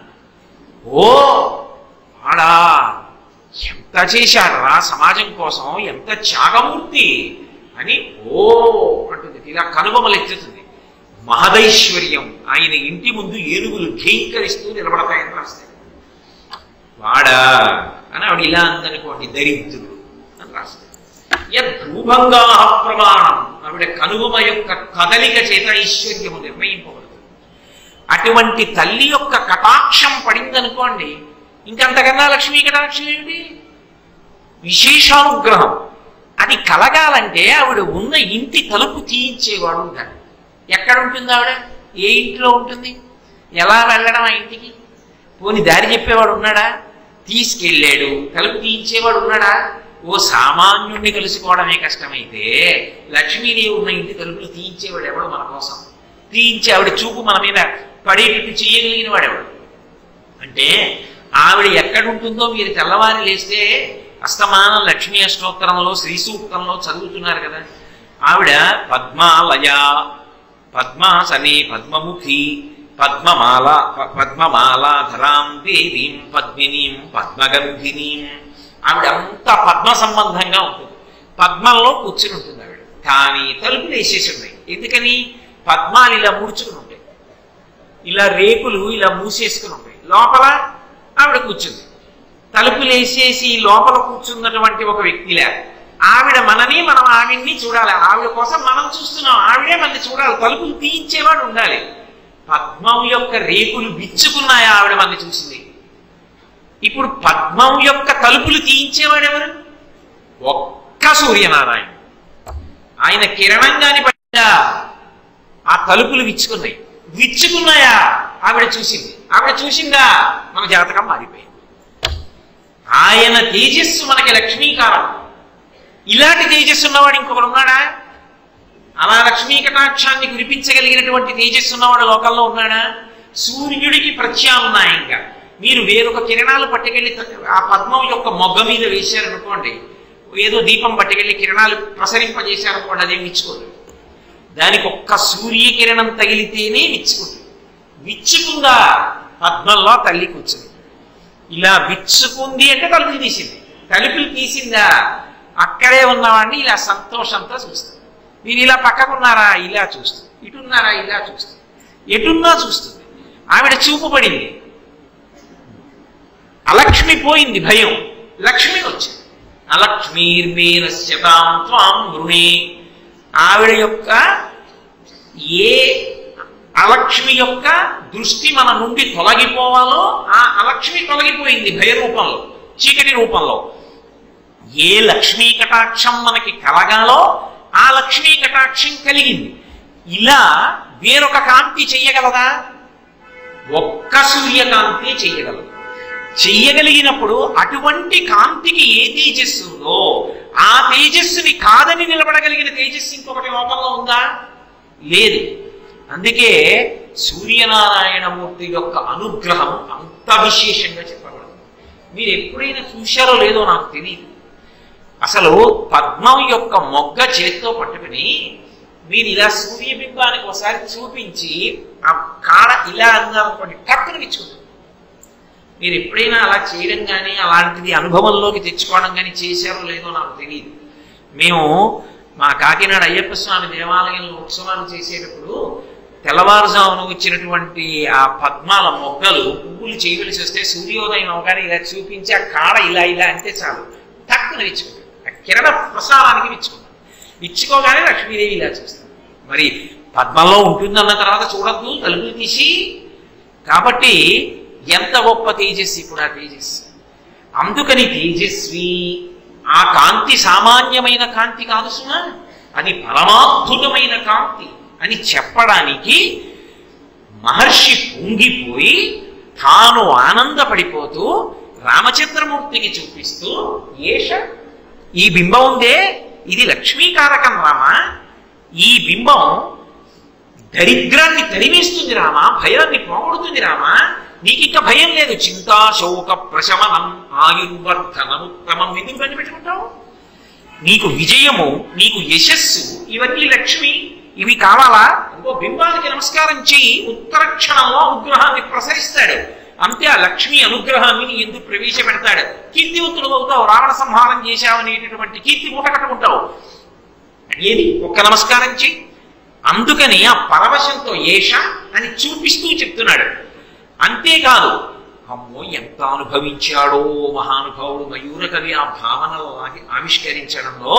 S1: ఓ ఆడా ఎంత చేశాడరా సమాజం కోసం, ఎంత త్యాగమూర్తి అని ఓ అంటుంది. ఇలా కనుబొమలు ఎత్తుతుంది. మహదైశ్వర్యం, ఆయన ఇంటి ముందు ఏనుగులు ఘీంకరిస్తూ నిలబడతాయని రాస్తాడు. వాడా అని ఆవిడ ఇలా అందనుకోండి, దరిద్రుడు అని రాస్తాడు. యద్రూభంగా ప్రమాణం, ఆవిడ కనుబొమ యొక్క కదలిక చేత ఐశ్వర్యము నిర్ణయింపబడుతుంది. అటువంటి తల్లి యొక్క కటాక్షం పడిందనుకోండి, ఇంకంతకన్నా లక్ష్మీ కటాక్షం ఏమిటి? విశేషానుగ్రహం. అది కలగాలంటే ఆవిడ ఉన్న ఇంటి తలుపు తీయించేవాడు ఉంటాడు. ఎక్కడ ఉంటుంది ఆవిడ? ఏ ఇంట్లో ఉంటుంది? ఎలా వెళ్ళడం ఆ ఇంటికి? పోని దారి చెప్పేవాడు ఉన్నాడా? తీసుకెళ్ళాడు. తలుపు తీయించేవాడు ఉన్నాడా? ఓ సామాన్యుణ్ణి కలుసుకోవడమే కష్టమైతే లక్ష్మీదేవి ఉన్న ఇంటి తలుపులు తీయించేవాడు ఎవడు మన కోసం? తీయించి ఆవిడ చూపు మన మీద పడేటట్టు చేయగలిగిన వాడెవడు? అంటే ఆవిడ ఎక్కడుంటుందో మీరు తెల్లవారి లేస్తే అస్తమానం లక్ష్మీ అష్టోత్తరంలో శ్రీ సూక్తంలో చదువుతున్నారు కదా. ఆవిడ పద్మాలయ, పద్మాసనే పద్మముఖి, పద్మమాలాధరాం దేవీం పద్మినీం పద్మగంధినీం. ఆవిడ అంతా పద్మ సంబంధంగా ఉంటుంది. పద్మంలో కూర్చుని ఉంటుంది ఆవిడ. కానీ తలుపులు వేసేసి ఉన్నాయి. ఎందుకని? పద్మాలు ఇలా ముడుచుకుని ఉంటాయి, ఇలా రేకులు ఇలా మూసేసుకుని ఉంటాయి. లోపల ఆవిడ కూర్చుంది. తలుపులు వేసేసి లోపల కూర్చున్నటువంటి ఒక వ్యక్తిలా ఆవిడ మనని, మనం ఆవిడ్ని చూడాలి. ఆవిడ కోసం మనం చూస్తున్నాం, ఆవిడే మనని చూడాలి. తలుపులు తీయించేవాడు ఉండాలి. పద్మం యొక్క రేకులు విచ్చుకున్నాయా ఆవిడ మనని చూసింది. ఇప్పుడు పద్మం యొక్క తలుపులు తీయించేవాడు ఎవరు? ఒక్క సూర్యనారాయణ. ఆయన కిరణంగాని పడ్డా ఆ తలుపులు విచ్చుకున్నాయి. విచ్చుకున్నాయా ఆవిడ చూసింది. ఆవిడ చూసిందా మన జాతకం మారిపోయింది. ఆయన తేజస్సు మనకి లక్ష్మీకారం. ఇలాంటి తేజస్సు ఉన్నవాడు ఇంకొకడు ఉన్నాడా? అలా లక్ష్మీ కటాక్షాన్ని కురిపించగలిగినటువంటి తేజస్సు ఉన్నవాడు లోకంలో ఉన్నాడా? సూర్యుడికి ప్రత్యామ్నాయంగా మీరు వేరొక కిరణాలు పట్టుకెళ్ళి ఆ పద్మం యొక్క మొగ్గ మీద వేశారనుకోండి, ఏదో దీపం పట్టుకెళ్ళి కిరణాలు ప్రసరింపజేశారనుకోండి, అదేం విచ్చుకోదు. దానికి ఒక్క సూర్యకిరణం తగిలితేనే విచ్చుకుంటుంది. విచ్చుకుందా పద్మంలో తల్లి కూర్చుంది. ఇలా విచ్చుకుంది అంటే తలుపులు తీసింది. తలుపులు తీసిందా అక్కడే ఉన్నవాడిని ఇలా సంతోషంతో చూస్తుంది. మీరు ఇలా పక్కకున్నారా ఇలా చూస్తుంది, ఇటున్నారా ఇలా చూస్తుంది, ఎటున్నా చూస్తుంది. ఆవిడ చూపు పడింది. అలక్ష్మి పోయింది, భయం. లక్ష్మి వచ్చింది. అలక్ష్మీర్మేనశ్యతాం త్వాం వృణే. ఆవిడ యొక్క ఏ అలక్ష్మి యొక్క దృష్టి మన నుండి తొలగిపోవాలో ఆ అలక్ష్మి తొలగిపోయింది భయ రూపంలో, చీకటి రూపంలో. ఏ లక్ష్మీ కటాక్షం మనకి కలగాలో ఆ లక్ష్మీ కటాక్షం కలిగింది. ఇలా వేరొక కాంతి చెయ్యగలదా? ఒక్క సూర్యకాంతి చెయ్యగలదు. చెయ్యగలిగినప్పుడు అటువంటి కాంతికి ఏ తేజస్సు ఉందో ఆ తేజస్సుని కాదని నిలబడగలిగిన తేజస్సు ఇంకొకటి లోకంలో ఉందా? లేదు. అందుకే సూర్యనారాయణమూర్తి యొక్క అనుగ్రహం అంత విశేషంగా చెప్పబడింది. మీరు ఎప్పుడైనా చూశారో లేదో నాకు తెలియదు. అసలు పద్మం యొక్క మొగ్గ చేతితో పట్టుకుని మీరు ఇలా సూర్యబింబానికి ఒకసారి చూపించి ఆ కాడ ఇలా అన్నారనుకోండి, టక్కున విచ్చుకుంటుంది. మీరు ఎప్పుడైనా అలా చేయడం కానీ అలాంటిది అనుభవంలోకి తెచ్చుకోవడం కానీ చేశారో లేదో నాకు తెలియదు. మేము మా కాకినాడ అయ్యప్ప స్వామి దేవాలయంలో ఉత్సవాలు చేసేటప్పుడు తెల్లవారుజామున వచ్చినటువంటి ఆ పద్మాల మొగ్గలు పువ్వులు చేయవలసి వస్తే సూర్యోదయం అవగానే ఇలా చూపించి ఆ కాడ ఇలా ఇలా అంటే చాలు టక్కున విచ్చుకుంటాం. ఆ కిరణ ప్రసారానికి విచ్చుకుంటాం. విచ్చుకోగానే లక్ష్మీదేవి ఇలా చూస్తాం. మరి పద్మంలో ఉంటుందన్న తర్వాత చూడద్దు తలుపులు తీసి. కాబట్టి ఎంత గొప్ప తేజస్వి ఇప్పుడు ఆ తేజస్సు. అందుకని తేజస్వి ఆ కాంతి సామాన్యమైన కాంతి కాదు సుమా, అది పరమాద్భుతమైన కాంతి అని చెప్పడానికి మహర్షి పొంగిపోయి తాను ఆనందపడిపోతూ రామచంద్రమూర్తికి చూపిస్తూ, ఏష ఈ బింబం ఉందే ఇది లక్ష్మీకారకం రామా, ఈ బింబం దరిద్రాన్ని తరిమేస్తుంది రామా, భయాన్ని పోగొడుతుంది రామా, నీకింక భయం లేదు. చింతా శోక ప్రశమనం ఆయుర్వర్ధనముత్తమం ఎందుకు పని పెట్టుకుంటావు? నీకు విజయము, నీకు యశస్సు, ఇవన్నీ లక్ష్మి, ఇవి కావాలా? ఇంకో బింబానికి నమస్కారం చెయ్యి, ఉత్తర క్షణంలో అనుగ్రహాన్ని ప్రసరిస్తాడు. అంతే ఆ లక్ష్మీ అనుగ్రహాన్ని నీ ఎందుకు ప్రవేశపెడతాడు. కీర్తివంతుడు అవుతావు, రావణ సంహారం చేశావనేటటువంటి కీర్తి మూట కట్టుకుంటావు. ఏది ఒక్క నమస్కారం చెయ్యి. అందుకని ఆ పరవశంతో ఏష అని చూపిస్తూ చెప్తున్నాడు. అంతేకాదు, అమ్మో ఎంత అనుభవించాడో మహానుభావుడు మయూర కవి ఆ భావనలు ఆవిష్కరించడంలో.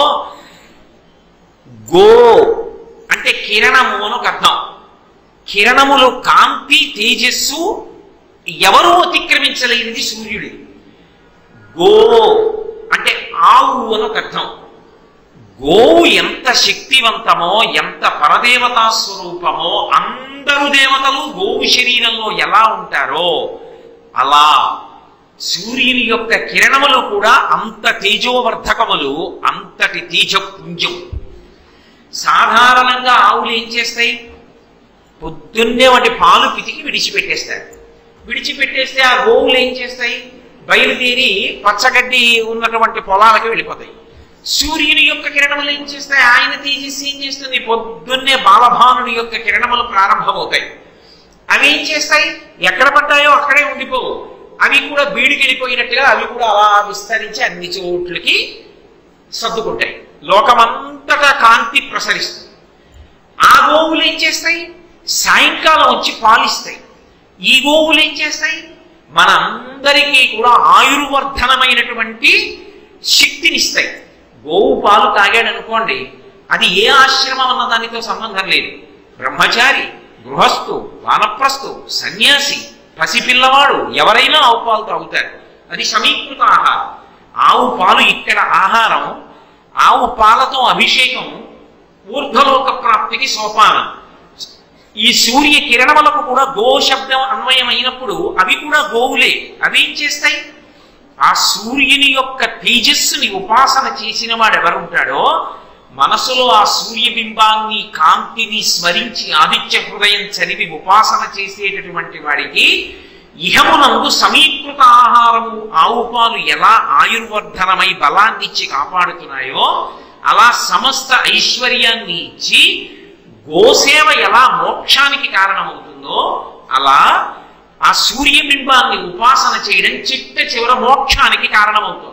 S1: గో అంటే కిరణము అని ఒక అర్థం. కిరణములు కాంతి తేజస్సు ఎవరూ అతిక్రమించలేనిది సూర్యుడి. గో అంటే ఆవు అని ఒక అర్థం. గోవు ఎంత శక్తివంతమో, ఎంత పరదేవతా స్వరూపమో, అందరూ దేవతలు గోవు శరీరంలో ఎలా ఉంటారో అలా సూర్యుని యొక్క కిరణములు కూడా అంత తేజోవర్ధకములు, అంతటి తేజపుంజం. సాధారణంగా ఆవులు ఏం చేస్తాయి? పొద్దున్నే వాటి పాలు పితికి విడిచిపెట్టేస్తారు. విడిచిపెట్టేస్తే ఆ గోవులు ఏం చేస్తాయి? బయలుదేరి పచ్చగడ్డి ఉన్నటువంటి పొలాలకి వెళ్ళిపోతాయి. సూర్యుని యొక్క కిరణములు ఏం చేస్తాయి? ఆయన తేజస్సు ఏం చేస్తుంది? పొద్దున్నే బాలభానుడి యొక్క కిరణములు ప్రారంభమవుతాయి. అవి ఏం చేస్తాయి? ఎక్కడ పడ్డాయో అక్కడే ఉండిపోవు. అవి కూడా బీడికి వెళ్ళిపోయినట్టుగా అవి కూడా అలా విస్తరించి అన్ని చోట్లకి సర్దుకుంటాయి. లోకమంతటా కాంతి ప్రసరిస్తుంది. ఆ గోవులు ఏం చేస్తాయి? సాయంకాలం వచ్చి పాలిస్తాయి. ఈ గోవులు ఏం చేస్తాయి? మనందరికీ కూడా ఆయుర్వర్ధనమైనటువంటి శక్తినిస్తాయి. గోవు పాలు తాగాడనుకోండి, అది ఏ ఆశ్రమం అన్న దానితో సంబంధం లేదు. బ్రహ్మచారి, గృహస్థు, వానప్రస్థు, సన్యాసి, పసిపిల్లవాడు ఎవరైనా ఆవు పాలు తాగుతారు. అది సమీకృత ఆహారం. ఆవు పాలు ఇక్కడ ఆహారం. ఆవు పాలతో అభిషేకం ఊర్ధ్వలోక ప్రాప్తికి సోపానం. ఈ సూర్య కిరణములకు కూడా గో శబ్దం అన్వయమైనప్పుడు అవి కూడా గోవులే. అవి ఏం చేస్తాయి? ఆ సూర్యుని యొక్క తేజస్సుని ఉపాసన చేసిన వాడు ఎవరుంటాడో, మనసులో ఆ సూర్యబింబాన్ని కాంతిని స్మరించి ఆదిత్య హృదయం చదివి ఉపాసన చేసేటటువంటి వాడికి ఇహమునందు సమీకృత ఆహారము ఆవు పాలు ఎలా ఆయుర్వర్ధనమై బలాన్ని ఇచ్చి కాపాడుతున్నాయో, అలా సమస్త ఐశ్వర్యాన్ని ఇచ్చి గోసేవ ఎలా మోక్షానికి కారణమవుతుందో, అలా ఆ సూర్యబింబాన్ని ఉపాసన చేయడం చిట్ట చివర మోక్షానికి కారణమవుతుంది.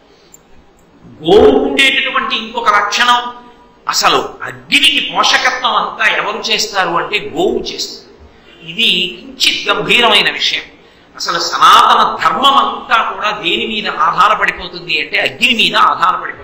S1: గోవు ఉండేటటువంటి ఇంకొక లక్షణం, అసలు అగ్నికి పోషకత్వం అంతా ఎవరు చేస్తారు అంటే గోవు చేస్తుంది. ఇది కించిత్ గంభీరమైన విషయం. అసలు సనాతన ధర్మం అంతా కూడా దేని మీద ఆధారపడిపోతుంది అంటే అగ్ని మీద ఆధారపడిపోతుంది.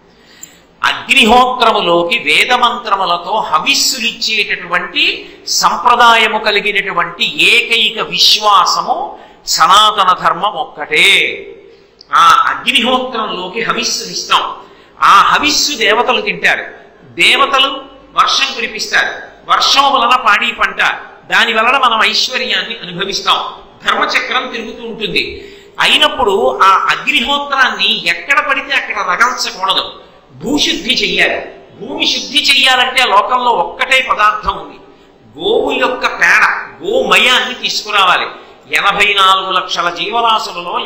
S1: అగ్నిహోత్రములోకి వేదమంత్రములతో హవిస్సులిచ్చేటటువంటి సంప్రదాయము కలిగినటువంటి ఏకైక విశ్వాసము సనాతన ధర్మం ఒక్కటే. ఆ అగ్నిహోత్రంలోకి హవిస్సునిస్తాం. ఆ హవిస్సు దేవతలు తింటారు. దేవతలు వర్షం కురిపిస్తారు. వర్షం వలన పాడి పంట, దాని వలన మనం ఐశ్వర్యాన్ని అనుభవిస్తాం. ధర్మచక్రం తిరుగుతూ ఉంటుంది. అయినప్పుడు ఆ అగ్నిహోత్రాన్ని ఎక్కడ పడితే అక్కడ రగల్చకూడదు, భూశుద్ధి చెయ్యాలి. భూమి శుద్ధి చెయ్యాలంటే లోకంలో ఒక్కటే పదార్థం ఉంది, గోవు యొక్క పేడ, గోమయాన్ని తీసుకురావాలి. 84 లక్షల జీవరాశులలో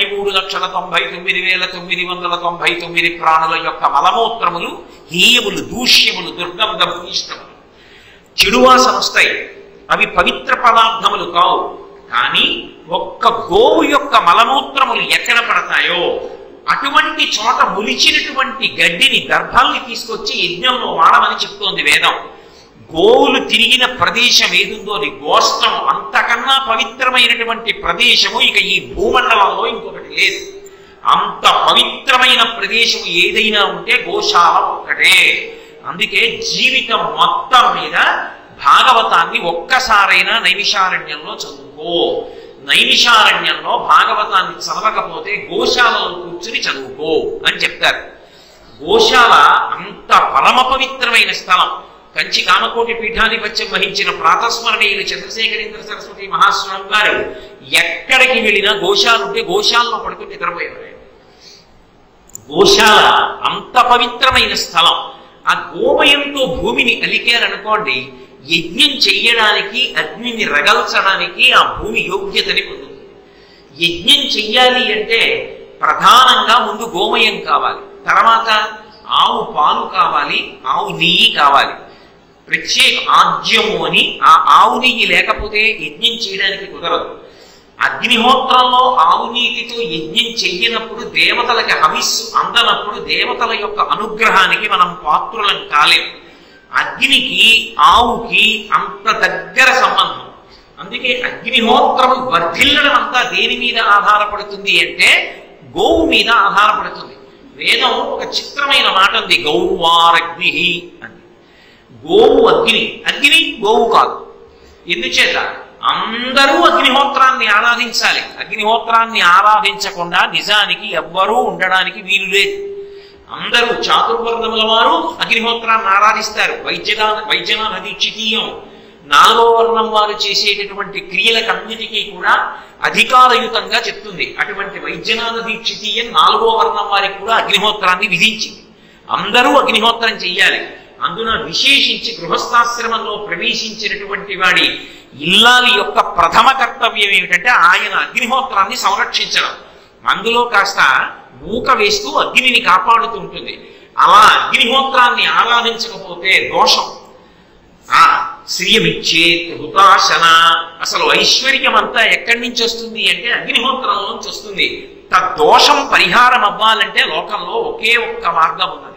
S1: 83,99,999 ప్రాణుల యొక్క మలమూత్రములు హీయములు, దూష్యములు, దుర్గంధ భూయిష్టములు, చెడువాసన వస్తాయి. అవి పవిత్ర పదార్థములు కావు. కానీ ఒక్క గోవు యొక్క మలమూత్రములు ఎక్కడ పడతాయో అటువంటి చోట ములిచినటువంటి గడ్డిని, దర్భాల్ని తీసుకొచ్చి యజ్ఞంలో వాడమని చెప్తోంది వేదం. గోవులు తిరిగిన ప్రదేశం ఏదుందో అది గోష్టం, అంతకన్నా పవిత్రమైనటువంటి ప్రదేశము ఇక ఈ భూమండలంలో ఇంకొకటి లేదు. అంత పవిత్రమైన ప్రదేశం ఏదైనా ఉంటే గోశాల ఒక్కటే. అందుకే జీవితం మొత్తం మీద భాగవతాన్ని ఒక్కసారైనా నైమిషారణ్యంలో చదువుకో. నైమిషారణ్యంలో భాగవతాన్ని చదవకపోతే గోశాలలో కూర్చుని చదువుకో అని చెప్తారు. గోశాల అంత పరమ పవిత్రమైన స్థలం. కంచి కామకోటి పీఠాధిపత్యం వహించిన ప్రాతస్మరణీయులు చంద్రశేఖరేంద్ర సరస్వతి మహాస్వామి గారు ఎక్కడికి వెళ్ళినా గోశాల ఉంటే గోశాలలో పడుకుని నిద్రపోయేవారు. గోశాల అంత పవిత్రమైన స్థలం. ఆ గోమయంతో భూమిని అలికారనుకోండి, యజ్ఞం చెయ్యడానికి, అగ్నిని రగల్చడానికి ఆ భూమి యోగ్యతని పొందుతుంది. యజ్ఞం చెయ్యాలి అంటే ప్రధానంగా ముందు గోమయం కావాలి, తర్వాత ఆవు పాలు కావాలి, ఆవు నెయ్యి కావాలి. ప్రత్యేక ఆజ్యము అని ఆ ఆవు నెయ్యి లేకపోతే యజ్ఞం చేయడానికి కుదరదు. అగ్నిహోత్రంలో ఆవు నీటితో యజ్ఞం చెయ్యనప్పుడు, దేవతలకి హవిస్సు అందనప్పుడు దేవతల యొక్క అనుగ్రహానికి మనం పాత్రులం కాలేం. అగ్నికి ఆవుకి అంత దగ్గర సంబంధం. అందుకే అగ్నిహోత్రము వర్ధిల్లడం అంతా దేని మీద ఆధారపడుతుంది అంటే గోవు మీద ఆధారపడుతుంది. వేదం ఒక చిత్రమైన మాట ఉంది, గౌర్వారగ్ని అని. గోవు అగ్ని, అగ్ని గోవు కాదు. ఎందుచేత అందరూ అగ్నిహోత్రాన్ని ఆరాధించాలి. అగ్నిహోత్రాన్ని ఆరాధించకుండా నిజానికి ఎవ్వరూ ఉండడానికి వీలు లేదు. అందరూ చాతుర్వర్ణముల వారు అగ్నిహోత్రాన్ని ఆరాధిస్తారు. వైద్యనాథ దీక్షితీయం 4వ వర్ణం వారు చేసేటటువంటి క్రియలకన్నిటికీ కూడా అధికారయుతంగా చెప్తుంది. అటువంటి వైద్యనాథ దీక్షితీయం 4వ వర్ణం వారికి కూడా అగ్నిహోత్రాన్ని విధించింది. అందరూ అగ్నిహోత్రం చెయ్యాలి. అందున విశేషించి గృహస్థాశ్రమంలో ప్రవేశించినటువంటి వాడి ఇల్లాలి యొక్క ప్రథమ కర్తవ్యం ఏమిటంటే ఆయన అగ్నిహోత్రాన్ని సంరక్షించడం. అందులో కాస్త మూక వేస్తూ అగ్నిని కాపాడుతూ ఉంటుంది. అలా అగ్నిహోత్రాన్ని ఆరాధించకపోతే దోషం. శ్రియమిచ్చేత్ హుతాశన, అసలు ఐశ్వర్యం అంతా ఎక్కడి నుంచి వస్తుంది అంటే అగ్నిహోత్రం నుంచి వస్తుంది. తద్దోషం పరిహారం అవ్వాలంటే లోకంలో ఒకే ఒక్క మార్గం ఉన్నది,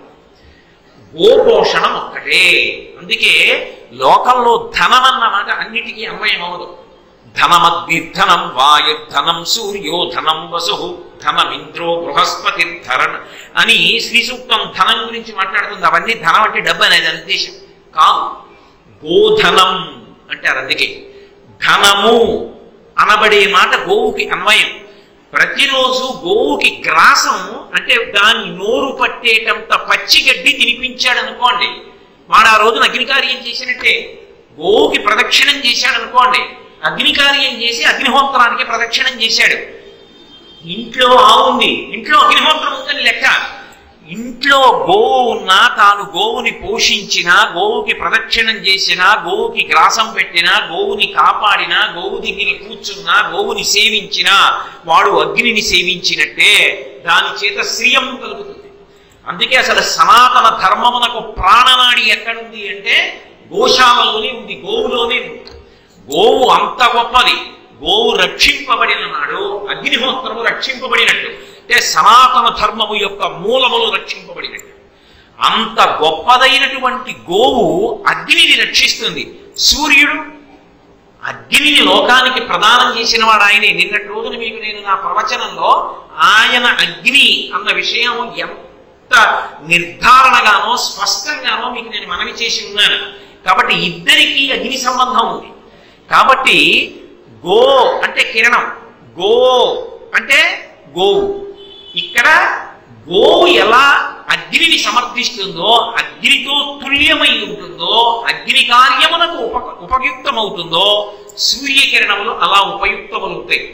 S1: గోపోషణం ఒక్కటే. అందుకే లోకంలో ధనం అన్నమాట అన్నిటికీ అన్వయం అవ్వదు. ధనమద్విర్ధనం వాయుర్ధనం సూర్యోధనం వసు ధనమింద్రో బృహస్పతి ధరణ అని శ్రీ సూక్తం ధనం గురించి మాట్లాడుతుంది. అవన్నీ ధనం అంటే డబ్బు అనేది ఉద్దేశం కాదు. గోధనం అంటారు. అందుకే ధనము అనబడే మాట గోవుకి అన్వయం. ప్రతిరోజు గోవుకి గ్రాసం అంటే దాని నోరు పట్టేటంత పచ్చిగడ్డి తినిపించాడు అనుకోండి, వాడు ఆ రోజున అగ్నికార్యం చేసినట్టే. గోవుకి ప్రదక్షిణం చేశాడు అనుకోండి, అగ్నికార్యం చేసి అగ్నిహోత్రానికి ప్రదక్షిణం చేశాడు. ఇంట్లో ఆవు ఉంది, ఇంట్లో అగ్నిహోత్రం ఉందని లెక్క. ఇంట్లో గోవు ఉన్నా తాను గోవుని పోషించినా, గోవుకి ప్రదక్షిణం చేసినా, గోవుకి గ్రాసం పెట్టినా, గోవుని కాపాడినా, గోవు దగ్గర కూర్చున్నా, గోవుని సేవించినా వాడు అగ్నిని సేవించినట్టే. దాని చేత శ్రియం కలుగుతుంది. అందుకే అసలు సనాతన ధర్మమునకు ప్రాణనాడి ఎక్కడుంది అంటే గోశాలలోనే ఉంది, గోవులోనే ఉంది. గోవు అంత గొప్పది. గోవు రక్షింపబడిన నాడు అగ్నిహోత్రము రక్షింపబడినట్టు, అంటే సనాతన ధర్మము యొక్క మూలములు రక్షింపబడినట్టు. అంత గొప్పదైనటువంటి గోవు అగ్నిని రక్షిస్తుంది. సూర్యుడు అగ్నిని లోకానికి ప్రదానం చేసిన వాడు ఆయనే. నిన్నటి రోజున మీకు నేను నా ప్రవచనంలో ఆయన అగ్ని అన్న విషయం ఎంత నిర్ధారణగానో స్పష్టంగానో మీకు నేను మనవి చేసి ఉన్నాను. కాబట్టి ఇద్దరికీ అగ్ని సంబంధం ఉంది. కాబట్టి గో అంటే కిరణం, గో అంటే గోవు. ఇక్కడ గోవు ఎలా అగ్నిని సమర్థిస్తుందో, అగ్నితో తుల్యమై ఉంటుందో, అగ్ని కార్యమునకు ఉపయుక్తమవుతుందో సూర్యకిరణములు అలా ఉపయుక్తమవుతాయి.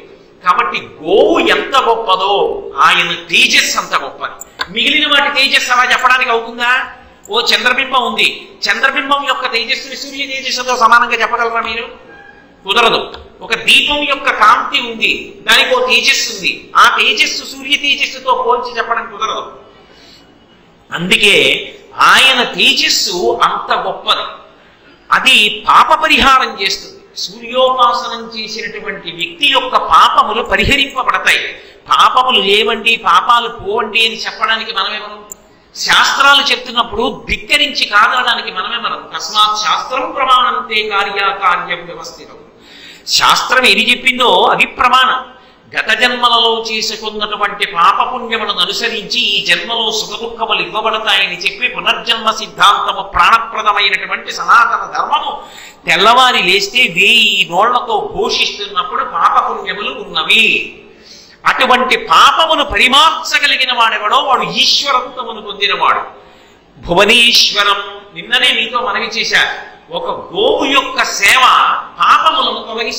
S1: కాబట్టి గోవు ఎంత గొప్పదో ఆయన తేజస్సు అంత గొప్పది. మిగిలిన వాటి తేజస్సు అలా చెప్పడానికి అవుతుందా? ఓ చంద్రబింబం ఉంది, చంద్రబింబం యొక్క తేజస్సుని సూర్య తేజస్సుతో సమానంగా చెప్పగలరా మీరు? కుదరదు. ఒక దీపం యొక్క కాంతి ఉంది, దానికి ఓ తేజస్సు ఉంది, ఆ తేజస్సు సూర్య తేజస్సుతో పోల్చి చెప్పడం కుదరదు. అందుకే ఆయన తేజస్సు అంత గొప్పది. అది పాప పరిహారం చేస్తుంది. సూర్యోపాసనం చేసినటువంటి వ్యక్తి యొక్క పాపములు పరిహరింపబడతాయి. పాపములు లేవండి, పాపాలు పోవండి అని చెప్పడానికి మనమేమనం? శాస్త్రాలు చెప్తున్నప్పుడు ధిక్కరించి కాదనడానికి మనమేమనం? తస్మాత్ శాస్త్రం ప్రమాణంతే కార్యాకార్యం వ్యవస్థితం. శాస్త్రం ఏది చెప్పిందో అది ప్రమాణం. గత జన్మలలో చేసుకున్నటువంటి పాపపుణ్యములను అనుసరించి ఈ జన్మలో సుఖదుఖములు ఇవ్వబడతాయని చెప్పి పునర్జన్మ సిద్ధాంతము ప్రాణప్రదమైనటువంటి సనాతన ధర్మము తెల్లవారి లేస్తే 1000 నోళ్లతో ఘోషిస్తున్నప్పుడు పాపపుణ్యములు ఉన్నవి. అటువంటి పాపమును పరిమార్చగలిగిన వాడెవడో వాడు ఈశ్వరత్వమును పొందినవాడు. భువనేశ్వరం నిన్ననే మీతో మనవి చేశారు. ఒక గోవు యొక్క సేవ పాపములను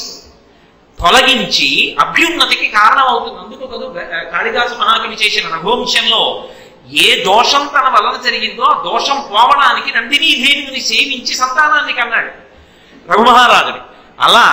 S1: తొలగించి అభ్యున్నతికి కారణం అవుతుంది. అందుకు కదూ కాళిదాస మహాకవి చేసిన రఘువంశంలో ఏ దోషం తన వలన జరిగిందో ఆ దోషం పోవడానికి నందినీ దేవిని సేవించి సంతానాన్ని కన్నాడు రఘుమహారాజుని. అలా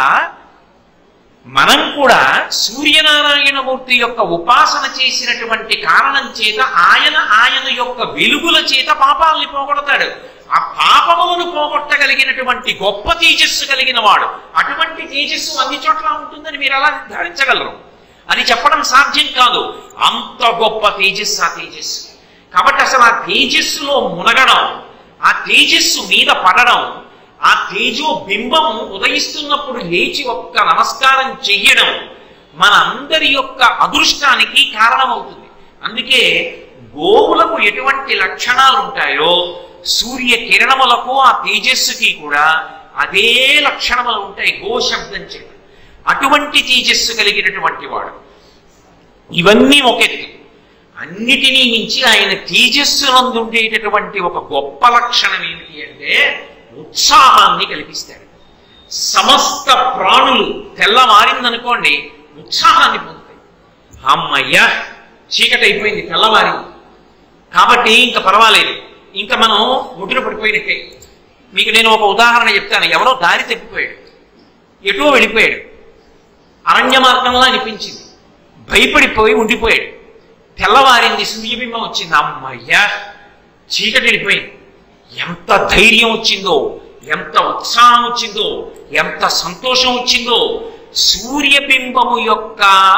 S1: మనం కూడా సూర్యనారాయణమూర్తి యొక్క ఉపాసన చేసినటువంటి కారణం చేత ఆయన యొక్క వెలుగుల చేత పాపాలని పోగొడతాడు. ఆ పాపములను పోగొట్టగలిగినటువంటి గొప్ప తేజస్సు కలిగిన వాడు. అటువంటి తేజస్సు అన్ని చోట్ల ఉంటుందని మీరు ఎలా నిర్ధారించగలరు? అని చెప్పడం సాధ్యం కాదు. అంత గొప్ప తేజస్సు ఆ తేజస్సు. కాబట్టి అసలు ఆ తేజస్సులో మునగడం, ఆ తేజస్సు మీద పడడం, ఆ తేజో బింబం ఉదయిస్తున్నప్పుడు లేచి ఒక్క నమస్కారం చెయ్యడం మన అందరి యొక్క అదృష్టానికి కారణమవుతుంది. అందుకే గోవులకు ఎటువంటి లక్షణాలు ఉంటాయో సూర్య కిరణములకు ఆ తేజస్సుకి కూడా అదే లక్షణములు ఉంటాయి గో శబ్దం చేత. అటువంటి తేజస్సు కలిగినటువంటి వాడు. ఇవన్నీ ఒకెత్తు. అన్నిటినీ మించి ఆయన తేజస్సునందుండేటటువంటి ఒక గొప్ప లక్షణం ఏమిటి అంటే ఉత్సాహాన్ని కల్పిస్తాడు. సమస్త ప్రాణులు తెల్లవారిందనుకోండి ఉత్సాహాన్ని పొందుతాయి. అమ్మయ్య చీకటి అయిపోయింది, తెల్లవారింది కాబట్టి ఇంకా పర్వాలేదు, ఇంకా మనం ఒడ్డున పడిపోయినట్టే. మీకు నేను ఒక ఉదాహరణ చెప్తాను. ఎవరో దారి తప్పిపోయాడు, ఎటో వెళ్ళిపోయాడు, అరణ్య మార్గంలో అనిపించింది, భయపడిపోయి ఉండిపోయాడు. తెల్లవారింది, సూర్యబింబం వచ్చింది, అమ్మయ్య చీకటి వెళ్ళిపోయింది. ఎంత ధైర్యం వచ్చిందో, ఎంత ఉత్సాహం వచ్చిందో, ఎంత సంతోషం వచ్చిందో. సూర్యబింబము యొక్క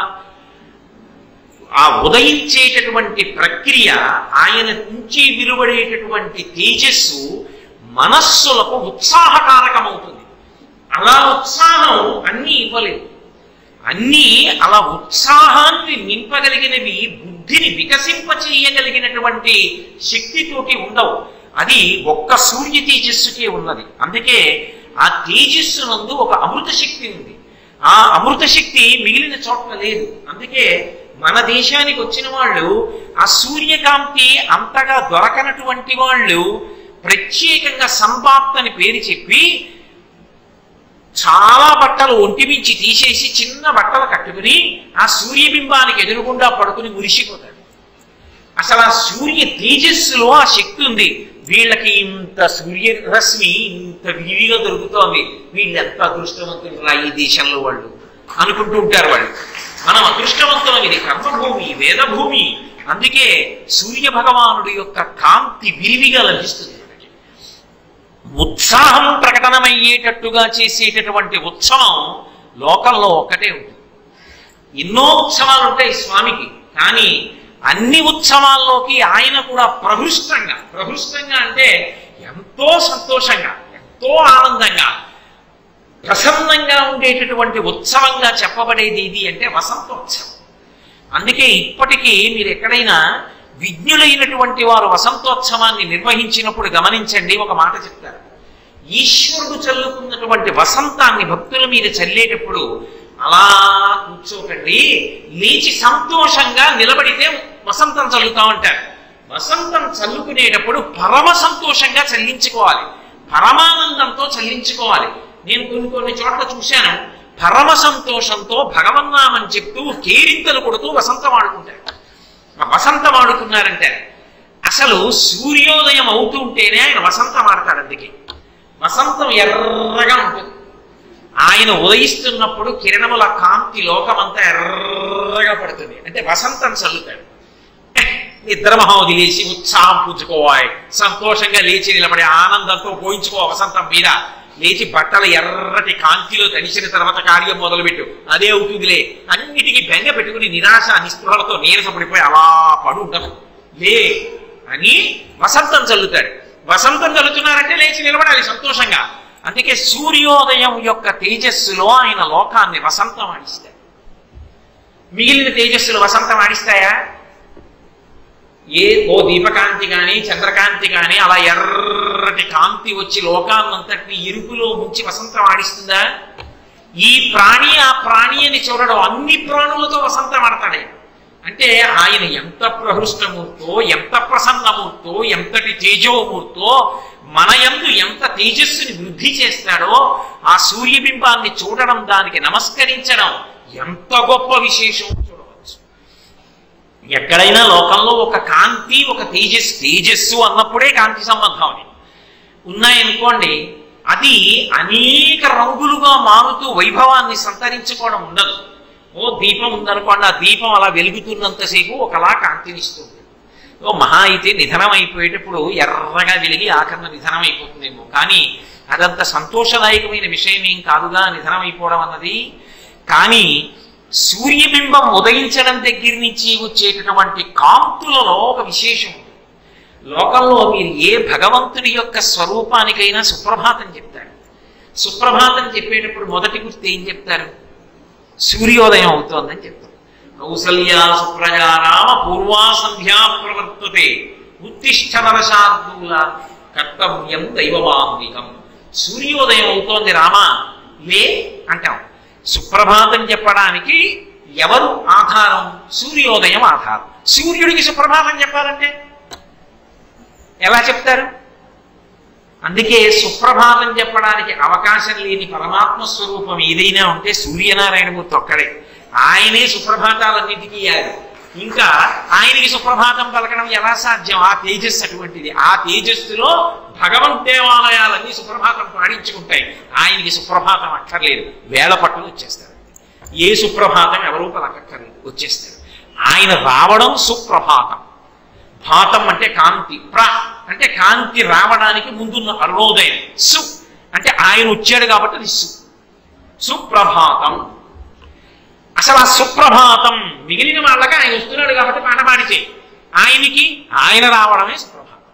S1: ఆ ఉదయించేటటువంటి ప్రక్రియ, ఆయన నుంచి విలువడేటటువంటి తేజస్సు మనస్సులకు ఉత్సాహకారకమవుతుంది. అలా ఉత్సాహం అన్నీ ఇవ్వలేదు. అన్నీ అలా ఉత్సాహాన్ని నింపగలిగినవి బుద్ధిని వికసింప చేయగలిగినటువంటి శక్తితోటి ఉండవు. అది ఒక్క సూర్య తేజస్సుకే ఉన్నది. అందుకే ఆ తేజస్సునందు ఒక అమృత శక్తి ఉంది. ఆ అమృత శక్తి మిగిలిన చోట్ల లేదు. అందుకే మన దేశానికి వచ్చిన వాళ్ళు ఆ సూర్యకాంతి అంతగా దొరకనటువంటి వాళ్ళు ప్రత్యేకంగా సంపాప్తని పేరు చెప్పి చాలా బట్టలు ఒంటిమించి తీసేసి చిన్న బట్టలు కట్టుకుని ఆ సూర్యబింబానికి ఎదురుగుండా పడుకుని మురిసిపోతాడు. అసలు ఆ సూర్య తేజస్సులో ఆ శక్తి ఉంది. వీళ్ళకి ఇంత సూర్యరశ్మి ఇంత విరివిగా దొరుకుతోంది, వీళ్ళు ఎంత అదృష్టవంతులు రా ఈ దేశంలో వాళ్ళు అనుకుంటూ ఉంటారు. వాళ్ళు మనం అదృష్టవంతులం, ఇది కర్మభూమి, వేదభూమి. అందుకే సూర్య భగవానుడి యొక్క కాంతి విరివిగా లభిస్తుంది. ఉత్సాహం ప్రకటనమయ్యేటట్టుగా చేసేటటువంటి ఉత్సవం లోకంలో ఒక్కటే ఉంటుంది. ఎన్నో ఉత్సవాలు ఉంటాయి స్వామికి, కానీ అన్ని ఉత్సవాల్లోకి ఆయన కూడా ప్రహృష్టంగా అంటే ఎంతో సంతోషంగా, ఎంతో ఆనందంగా, ప్రసన్నంగా ఉండేటటువంటి ఉత్సవంగా చెప్పబడేది ఇది అంటే వసంతోత్సవం. అందుకే ఇప్పటికీ మీరు ఎక్కడైనా విజ్ఞులైనటువంటి వారు వసంతోత్సవాన్ని నిర్వహించినప్పుడు గమనించండి, ఒక మాట చెప్తారు. ఈశ్వరుడు చల్లుకున్నటువంటి వసంతాన్ని భక్తుల మీద చల్లేటప్పుడు అలా కూర్చోకండి, లేచి సంతోషంగా నిలబడితే వసంతం చల్లుతా ఉంటారు. వసంతం చల్లుకునేటప్పుడు పరమ సంతోషంగా చల్లించుకోవాలి, పరమానందంతో చల్లించుకోవాలి. నేను కొన్ని చోట్ల చూశాను, పరమ సంతోషంతో భగవన్నామం చెప్తూ కేరింతలు కొడుతూ వసంతం ఆడుకుంటారు. వసంతం ఆడుకున్నారంటే అసలు సూర్యోదయం అవుతుంటేనే ఆయన వసంతం ఆడతాడు. అందుకే వసంతం ఎర్రగా ఉంటుంది. ఆయన ఉదయిస్తున్నప్పుడు కిరణముల కాంతి లోకమంతా ఎర్రగా పడుతుంది. అంటే వసంతం చల్లుతాడు. నిద్ర మహోది లేచి ఉత్సాహం పుంజుకోవాలి, సంతోషంగా లేచి నిలబడి ఆనందంతో పోయించుకో వసంతం మీద. లేచి బట్టలు ఎర్రటి కాంతిలో తడిసిన తర్వాత కార్యం మొదలుపెట్టు, అదే అవుతుందిలే. అన్నిటికీ బెంగ పెట్టుకుని నిరాశ నిస్పృహలతో నీరసపడిపోయి అలా పడు ఉండదు. లే అని వసంతం చల్లుతాడు. వసంతం చల్లుతున్నారంటే లేచి నిలబడాలి సంతోషంగా. అందుకే సూర్యోదయం యొక్క తేజస్సులో ఆయన లోకాన్ని వసంతం ఆడిస్తాడు. మిగిలిన తేజస్సులు వసంతం ఆడిస్తాయా? ఓ దీపకాంతి కానీ చంద్రకాంతి కానీ అలా ఎర్రటి కాంతి వచ్చి లోకాన్నంతటిని ఇరుకులో ముంచి వసంతం ఆడిస్తుందా? ఈ ప్రాణి ఆ ప్రాణి అని చూడడం, అన్ని ప్రాణులతో వసంతం ఆడతాడే. అంటే ఆయన ఎంత ప్రహృష్టమూర్తో, ఎంత ప్రసన్నమూర్తో, ఎంతటి తేజోమూర్తో, మన యందు ఎంత తేజస్సుని వృద్ధి చేస్తాడో ఆ సూర్యబింబాన్ని చూడడం, దానికి నమస్కరించడం ఎంత గొప్ప విశేషం చూడవచ్చు. ఎక్కడైనా లోకంలో ఒక కాంతి, ఒక తేజస్సు అన్నప్పుడే కాంతి సంబంధం అని ఉన్నాయనుకోండి, అది అనేక రంగులుగా మారుతూ వైభవాన్ని సంతరించుకోవడం ఉండదు. ఓ దీపం ఉందనుకోండి, ఆ దీపం అలా వెలుగుతున్నంతసేపు ఒకలా కాంతినిస్తుంది. ఓ మహా అయితే నిధనం అయిపోయేటప్పుడు ఎర్రగా వెలిగి ఆఖరణ నిధనం అయిపోతుందేమో, కానీ అదంత సంతోషదాయకమైన విషయం ఏం కాదుగా నిధనం అయిపోవడం అన్నది. కానీ సూర్యబింబం ఉదయించడం దగ్గర నుంచి వచ్చేటటువంటి కాంతులలో ఒక విశేషం. లోకంలో మీరు ఏ భగవంతుని యొక్క స్వరూపానికైనా సుప్రభాతం చెప్తారు. సుప్రభాతం చెప్పేటప్పుడు మొదటి గుర్తు ఏం చెప్తారు? సూర్యోదయం అవుతోందని చెప్తారు. కౌసల్యా సుప్రజా రామ పూర్వా సంధ్యా ప్రవర్తతే ఉత్తిష్ఠ నరశార్దూల కర్తవ్యం దైవమాంగికం. సూర్యోదయం అవుతోంది రామ, లే అంటాం. సుప్రభాతం చెప్పడానికి ఎవరు ఆధారం? సూర్యోదయం ఆధారం. సూర్యుడికి సుప్రభాతం చెప్పాలంటే ఎలా చెప్తారు? అందుకే సుప్రభాతం చెప్పడానికి అవకాశం లేని పరమాత్మ స్వరూపం ఏదైనా ఉంటే సూర్యనారాయణమూర్తి ఒక్కడే. ఆయనే సుప్రభాతాలన్నిటికీ ఇయ్యారు. ఇంకా ఆయనకి సుప్రభాతం పలకడం ఎలా సాధ్యం? ఆ తేజస్సు అటువంటిది. ఆ తేజస్సులో భగవన్ దేవాలయాలన్నీ సుప్రభాతం పాడించుకుంటాయి. ఆయనకి సుప్రభాతం అక్కర్లేదు, వేళ పట్టులు వచ్చేస్తారు. ఏ సుప్రభాతం ఎవరూ పలకక్కర్లేదు, వచ్చేస్తారు. ఆయన రావడం సుప్రభాతం. భాతం అంటే కాంతి, ప్ర అంటే కాంతి రావడానికి ముందున్న అరుణోదయం, సు అంటే ఆయన వచ్చాడు కాబట్టి అది సుప్రభాతం. అసలు ఆ సుప్రభాతం మిగిలిన వాళ్ళకి ఆయన వస్తున్నాడు కాబట్టి పాట పాడితే, ఆయనకి ఆయన రావడమే సుప్రభాతం.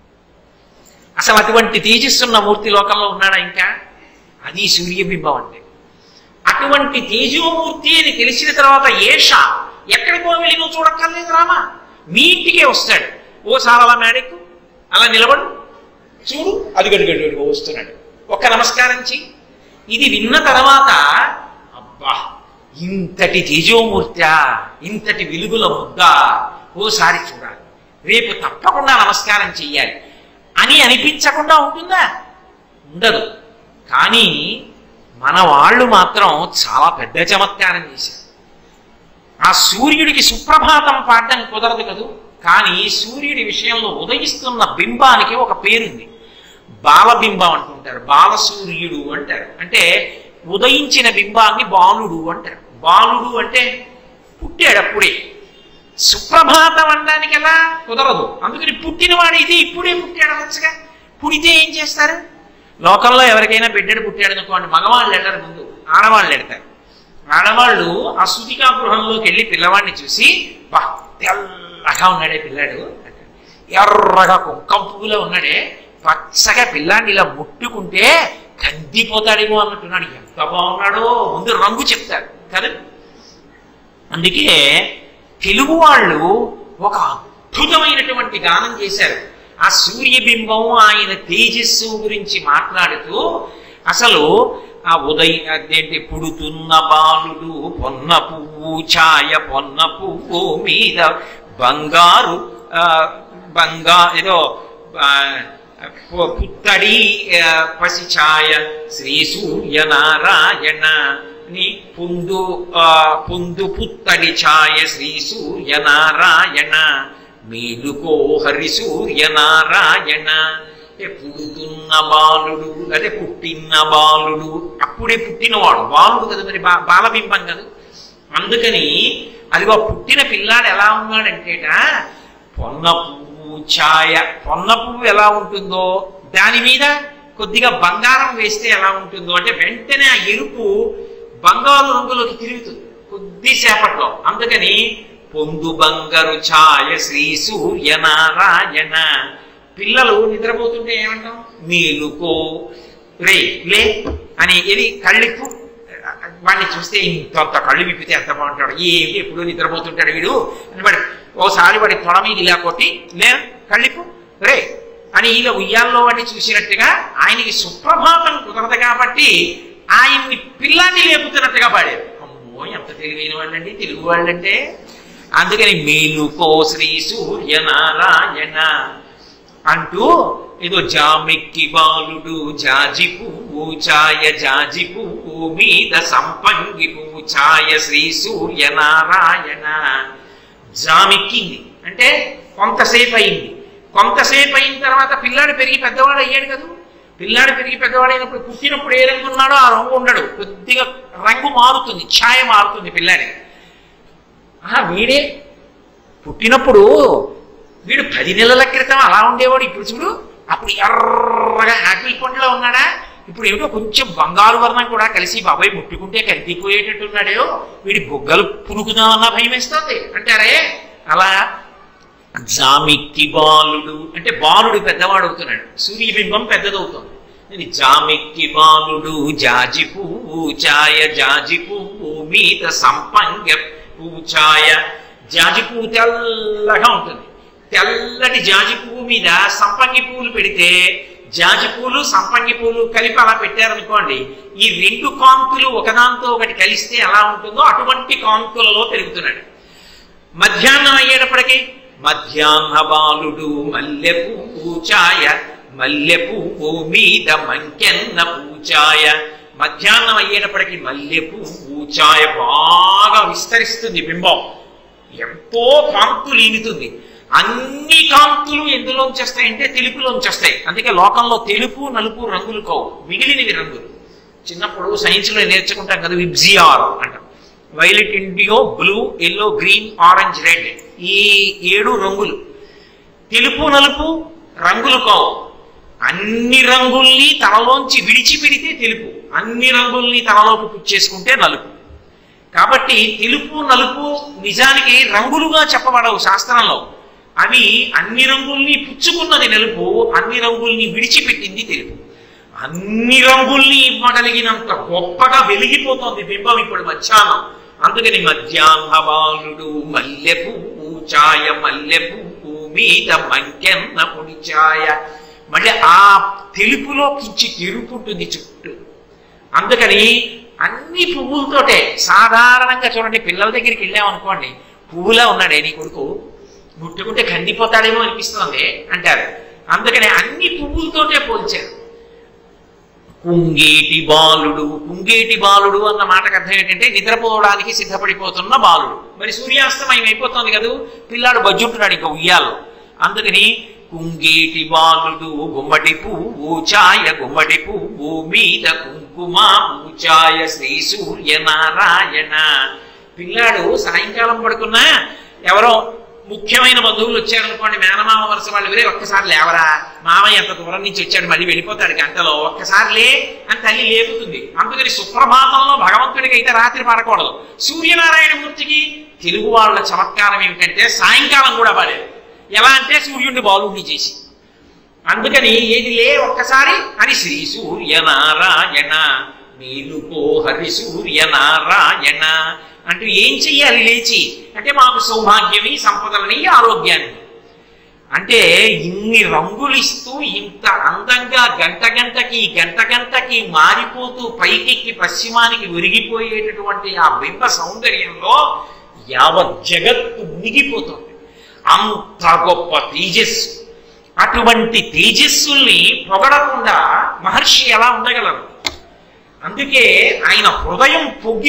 S1: అసలు అటువంటి తేజస్సున్న మూర్తి లోకంలో ఉన్నాడా ఇంకా? అది సూర్యబింబం అంటే. అటువంటి తేజోమూర్తి అని తెలిసిన తర్వాత ఏష ఎక్కడికో వెళ్ళి నువ్వు చూడక్కర్లేదు రామా, మీ ఇంటికే వస్తాడు. ఓసారి అలా మేడెక్కు, అలా నిలబడు, చూడు అది గడుగడుగడుగో వస్తున్నాడు, ఒక్క నమస్కారం చెయ్యి. ఇది విన్న తర్వాత అబ్బా ఇంతటి తేజోమూర్తి, ఇంతటి వెలుగుల ముద్ద ఓసారి చూడాలి, రేపు తప్పకుండా నమస్కారం చెయ్యాలి అని అనిపించకుండా ఉంటుందా? ఉండదు. కానీ మన వాళ్ళు మాత్రం చాలా పెద్ద చమత్కారం చేశారు. ఆ సూర్యుడికి సుప్రభాతం పాడడం కుదరదు కదూ. కానీ సూర్యుడి విషయంలో ఉదయిస్తున్న బింబానికి ఒక పేరుంది, బాలబింబం అంటుంటారు, బాలసూర్యుడు అంటారు. అంటే ఉదయించిన బింబాన్ని బాలుడు అంటారు. బాలుడు అంటే పుట్టాడు అప్పుడే. సుప్రభాతం అనడానికి ఎలా కుదరదు, అందుకని పుట్టినవాడు ఇది ఇప్పుడే పుట్టాడు అనొచ్చుగా. పుడితే ఏం చేస్తారు? లోకంలో ఎవరికైనా బిడ్డడు పుట్టాడు అనుకోండి, మగవాళ్ళు ఎడతారు, ముందు ఆడవాళ్ళు ఎడతారు. ఆడవాళ్ళు ఆ సూతికా గృహంలోకి వెళ్ళి పిల్లవాడిని చూసి, బా తెల్లగా ఉన్నాడే పిల్లాడు, ఎర్రగా కుంకం పువ్వులో ఉన్నాడే, పచ్చగా పిల్లాడిని ఇలా ముట్టుకుంటే కందిపోతాడేమో అన్నట్టున్నాడు, ఎంత బాగున్నాడో ముందు రంగు చెప్తారు కదా. అందుకే తెలుగు వాళ్ళు ఒక అద్భుతమైనటువంటి గానం చేశారు. ఆ సూర్యబింబం ఆయన తేజస్సు గురించి మాట్లాడుతూ అసలు ఆ అదేంటి పుడుతున్న బాలుడు పొన్న పువ్వు ఛాయ, పొన్న పువ్వు మీద బంగారు ఏదో పుత్తడి పసి ఛాయ, శ్రీ సూర్యనారాయణ నీ పొందు పుత్తడి ఛాయ శ్రీ సూర్యనారాయణ మేలుకో హరి సూర్యనారాయణ. పుడుతున్న బాలుడు అదే పుట్టిన బాలుడు, అప్పుడే పుట్టినవాడు బాలుడు కదా, మరి బాలబింబం కదా. అందుకని అదిగో పుట్టిన పిల్లాడు ఎలా ఉన్నాడంటేట పొన్న పువ్వు ఛాయ. పొన్న పువ్వు ఎలా ఉంటుందో దాని మీద కొద్దిగా బంగారం వేస్తే ఎలా ఉంటుందో అంటే వెంటనే ఆ ఎరుపు బంగారు రంగులోకి తిరుగుతుంది కొద్దిసేపట్లో. అందుకని పొందు బంగారు ఛాయ శ్రీ సూర్యనారాయణ. పిల్లలు నిద్రపోతుంటే ఏమంటాం? మేలుకో రే లే అని. ఇది కళ్ళిప్పు. వాడిని చూస్తే ఇంత కళ్ళు విప్పితే ఎంత బాగుంటాడు, ఏమి ఎప్పుడు నిద్రపోతుంటాడు వీడు అని వాడు ఓసారి వాడి తొడ మీద ఇలా కొట్టి లే కళ్ళిప్పు రే అని ఇలా ఉయ్యాల్లో వాడిని చూసినట్టుగా ఆయనకి సుప్రభాతం కుదరదు కాబట్టి ఆయన్ని పిల్లాన్ని లేపుతున్నట్టుగా పాడారు. అమ్మో ఎంత తెలివైన వాళ్ళండి తెలుగు వాళ్ళంటే. అందుకని మేలుకో శ్రీ సూర్యనారాయణ అంటూ ఏదో జామెక్కి బాలుడు జాజి పువ్వు ఛాయ జాజి పువ్వు మీద సంపంగి పువ్వు ఛాయ శ్రీ సూర్యనారాయణ. జామెక్కింది అంటే కొంతసేపు అయింది. కొంతసేపు అయిన తర్వాత పిల్లాడు పెరిగి పెద్దవాడు అయ్యాడు కదా. పిల్లాడు పెరిగి పెద్దవాడైనప్పుడు పుట్టినప్పుడు ఏ రంగు ఉన్నాడో ఆ రంగు ఉండడు, కొద్దిగా రంగు మారుతుంది, ఛాయ మారుతుంది పిల్లాడి. వీడే పుట్టినప్పుడు వీడు 10 నెలల క్రితం అలా ఉండేవాడు, ఇప్పుడు చూడు అప్పుడు ఎర్రగా యాపిల్ పండులో ఉన్నాడా, ఇప్పుడు ఏమిటో కొంచెం బంగారు వర్ణం కూడా కలిసి బాబాయ్ ముట్టుకుంటే కరిగిపోయేటట్టున్నాడో, వీడి బొగ్గలు పురుగుదామన్న భయం వేస్తుంది అంటారే. అలా జామిక్కి బాలుడు అంటే బాలుడు పెద్దవాడు అవుతున్నాడు, సూర్యబింబం పెద్దదవుతుంది. జామిక్కి బాలుడు జాజి పువ్వు ఛాయ జాజి పువ్వు మీద సంపంగ పువ్వు ఛాయ. జాజి పువ్వు తెల్లగా ఉంటుంది, తెల్లటి జాజి పువ్వు మీద సంపంగి పువ్వులు పెడితే జాజి పూలు సంపంగి పూలు కలిపి అలా పెట్టారనుకోండి, ఈ 2 కాంతులు ఒకదాంతో ఒకటి కలిస్తే ఎలా ఉంటుందో అటువంటి కాంతులలో పెరుగుతున్నాడు. మధ్యాహ్నం అయ్యేటప్పటికీ మధ్యాహ్న బాలుడు మల్లె పువ్వు ఛాయ మల్లె పువ్వు మీద మంకెన్న పూచాయ. మధ్యాహ్నం అయ్యేటప్పటికీ మల్లె పువ్వు ఛాయ బాగా విస్తరిస్తుంది, బింబం ఎంతో కాంతులు ఈనుతుంది. అన్ని కాంతులు ఎందులోంచి వస్తాయంటే తెలుపులోంచి వస్తాయి. అందుకే లోకంలో తెలుపు నలుపు రంగులు కావు, మిగిలినవి రంగులు. చిన్నప్పుడు సైన్స్లో నేర్చుకుంటాం కదా, విబ్జిఆర్ అంటాం. Violet, indigo, blue, yellow, green, orange, red, ఈ 7 రంగులు. తెలుపు నలుపు రంగులు కావు. అన్ని రంగుల్ని తనలోంచి విడిచిపెడితే తెలుపు, అన్ని రంగుల్ని తనలోకి పుచ్చేసుకుంటే నలుపు. కాబట్టి తెలుపు నలుపు నిజానికి రంగులుగా చెప్పబడవు శాస్త్రంలో. అవి అన్ని రంగుల్ని పుచ్చుకున్నది నలుపు, అన్ని రంగుల్ని విడిచిపెట్టింది తెలుపు. అన్ని రంగుల్ని ఇవ్వగలిగినంత గొప్పగా వెలిగిపోతుంది బింబం ఇప్పుడు మధ్యాహ్నం. అందుకని మధ్యాహ్న బాలుడు మల్లె పువ్వు ఛాయ మల్లె పువ్వు మీద మంకెన్న పొడి ఛాయ. మళ్ళీ ఆ తెలుపులో కించి తిరుగుతుంది చుట్టూ. అందుకని అన్ని పువ్వులతోటే. సాధారణంగా చూడండి, పిల్లల దగ్గరికి వెళ్ళామనుకోండి, పువ్వులా ఉన్నాడే నీ కొడుకు, ముట్టుకుంటే కందిపోతాడేమో అనిపిస్తోంది అంటారు. అందుకని అన్ని పువ్వులతోటే పోల్చారు. కుంగేటి బాలుడు, కుంగేటి బాలుడు అన్న మాటకు అర్థం ఏంటంటే నిద్రపోవడానికి సిద్ధపడిపోతున్న బాలుడు. మరి సూర్యాస్తమయం అయిపోతుంది కదా, పిల్లాడు బజ్జుంటున్నాడు ఇంకా ఉయ్యాలో. అందుకని కుంగేటి బాలుడు గుమ్మడి పువ్వు ఛాయ గుమ్మడి పువ్వు మీద కుంకుమ పూచాయ శ్రీ సూర్యనారాయణ. పిల్లాడు సాయంకాలం పడుకున్నా ఎవరో ముఖ్యమైన బంధువులు వచ్చారనుకోండి, మేనమామ వరుస వాళ్ళు, వేరే ఒక్కసారి లేవరా, మామయ్య ఎంత దూరం నుంచి వచ్చాడు మళ్ళీ వెళ్ళిపోతాడు గంటలో, ఒక్కసారి లే అని తల్లి లేపుతుంది. అందుకని సుప్రభాతంలో భగవంతుడికి అయితే రాత్రి పాడకూడదు. సూర్యనారాయణ మూర్తికి తెలుగు వాళ్ళ చమత్కారం ఏమిటంటే సాయంకాలం కూడా పాడారు. ఎలా అంటే సూర్యుడిని బాలుడిని చేసి. అందుకని ఏది లే ఒక్కసారి అని శ్రీ సూర్యనారాయణ మేలుకో హరి సూర్యనారాయణ అంటూ ఏం చెయ్యాలి లేచి అంటే మాకు సౌభాగ్యమి సంపదలని ఆరోగ్యాన్ని. అంటే ఇన్ని రంగులు ఇస్తూ ఇంత అందంగా గంట గంటకి మారిపోతూ పైకెక్కి పశ్చిమానికి విరిగిపోయేటటువంటి ఆ బింబ సౌందర్యంలో యావత్ జగత్తు మునిగిపోతుంది. అంత గొప్ప తేజస్సు. అటువంటి తేజస్సుల్ని పొగడకుండా మహర్షి ఎలా ఉండగలరు? అందుకే ఆయన హృదయం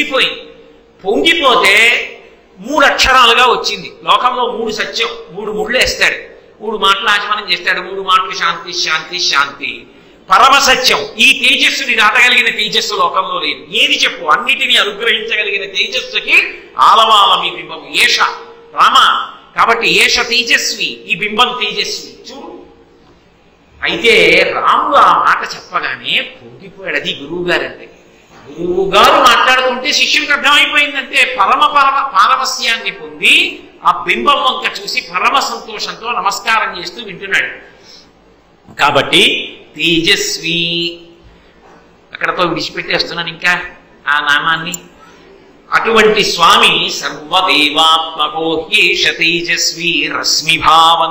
S1: పొంగిపోతే 3 అక్షరాలుగా వచ్చింది. లోకంలో 3 సత్యం, 3 ముళ్ళు వేస్తాడు, 3 మాటలు ఆచమనం చేస్తాడు, 3 మాటలు శాంతి శాంతి శాంతి. పరమసత్యం, ఈ తేజస్సుని దాటగలిగిన తేజస్సు లోకంలో లేదు. ఏది చెప్పు, అన్నిటినీ అనుగ్రహించగలిగిన తేజస్సుకి ఆలవాలమి బింబం ఏష రామ. కాబట్టి ఏష తేజస్వి, ఈ బింబం తేజస్వి చూడు. అయితే రాముడు ఆ మాట చెప్పగానే పొంగిపోయాడు. అది గురువు గారంటే. గురువు గారు మాట్లాడుతుంటే శిష్యుడికి అర్థమైపోయిందంటే పారవస్యాన్ని పొంది ఆ బింబం వంక చూసి పరమ సంతోషంతో నమస్కారం చేస్తూ వింటున్నాడు. కాబట్టి తేజస్వి అక్కడతో విడిచిపెట్టేస్తున్నాను ఇంకా ఆ నామాన్ని. అటువంటి స్వామి సర్వదేవాత్మకో హ్యేష తేజస్వి రశ్మి భావన.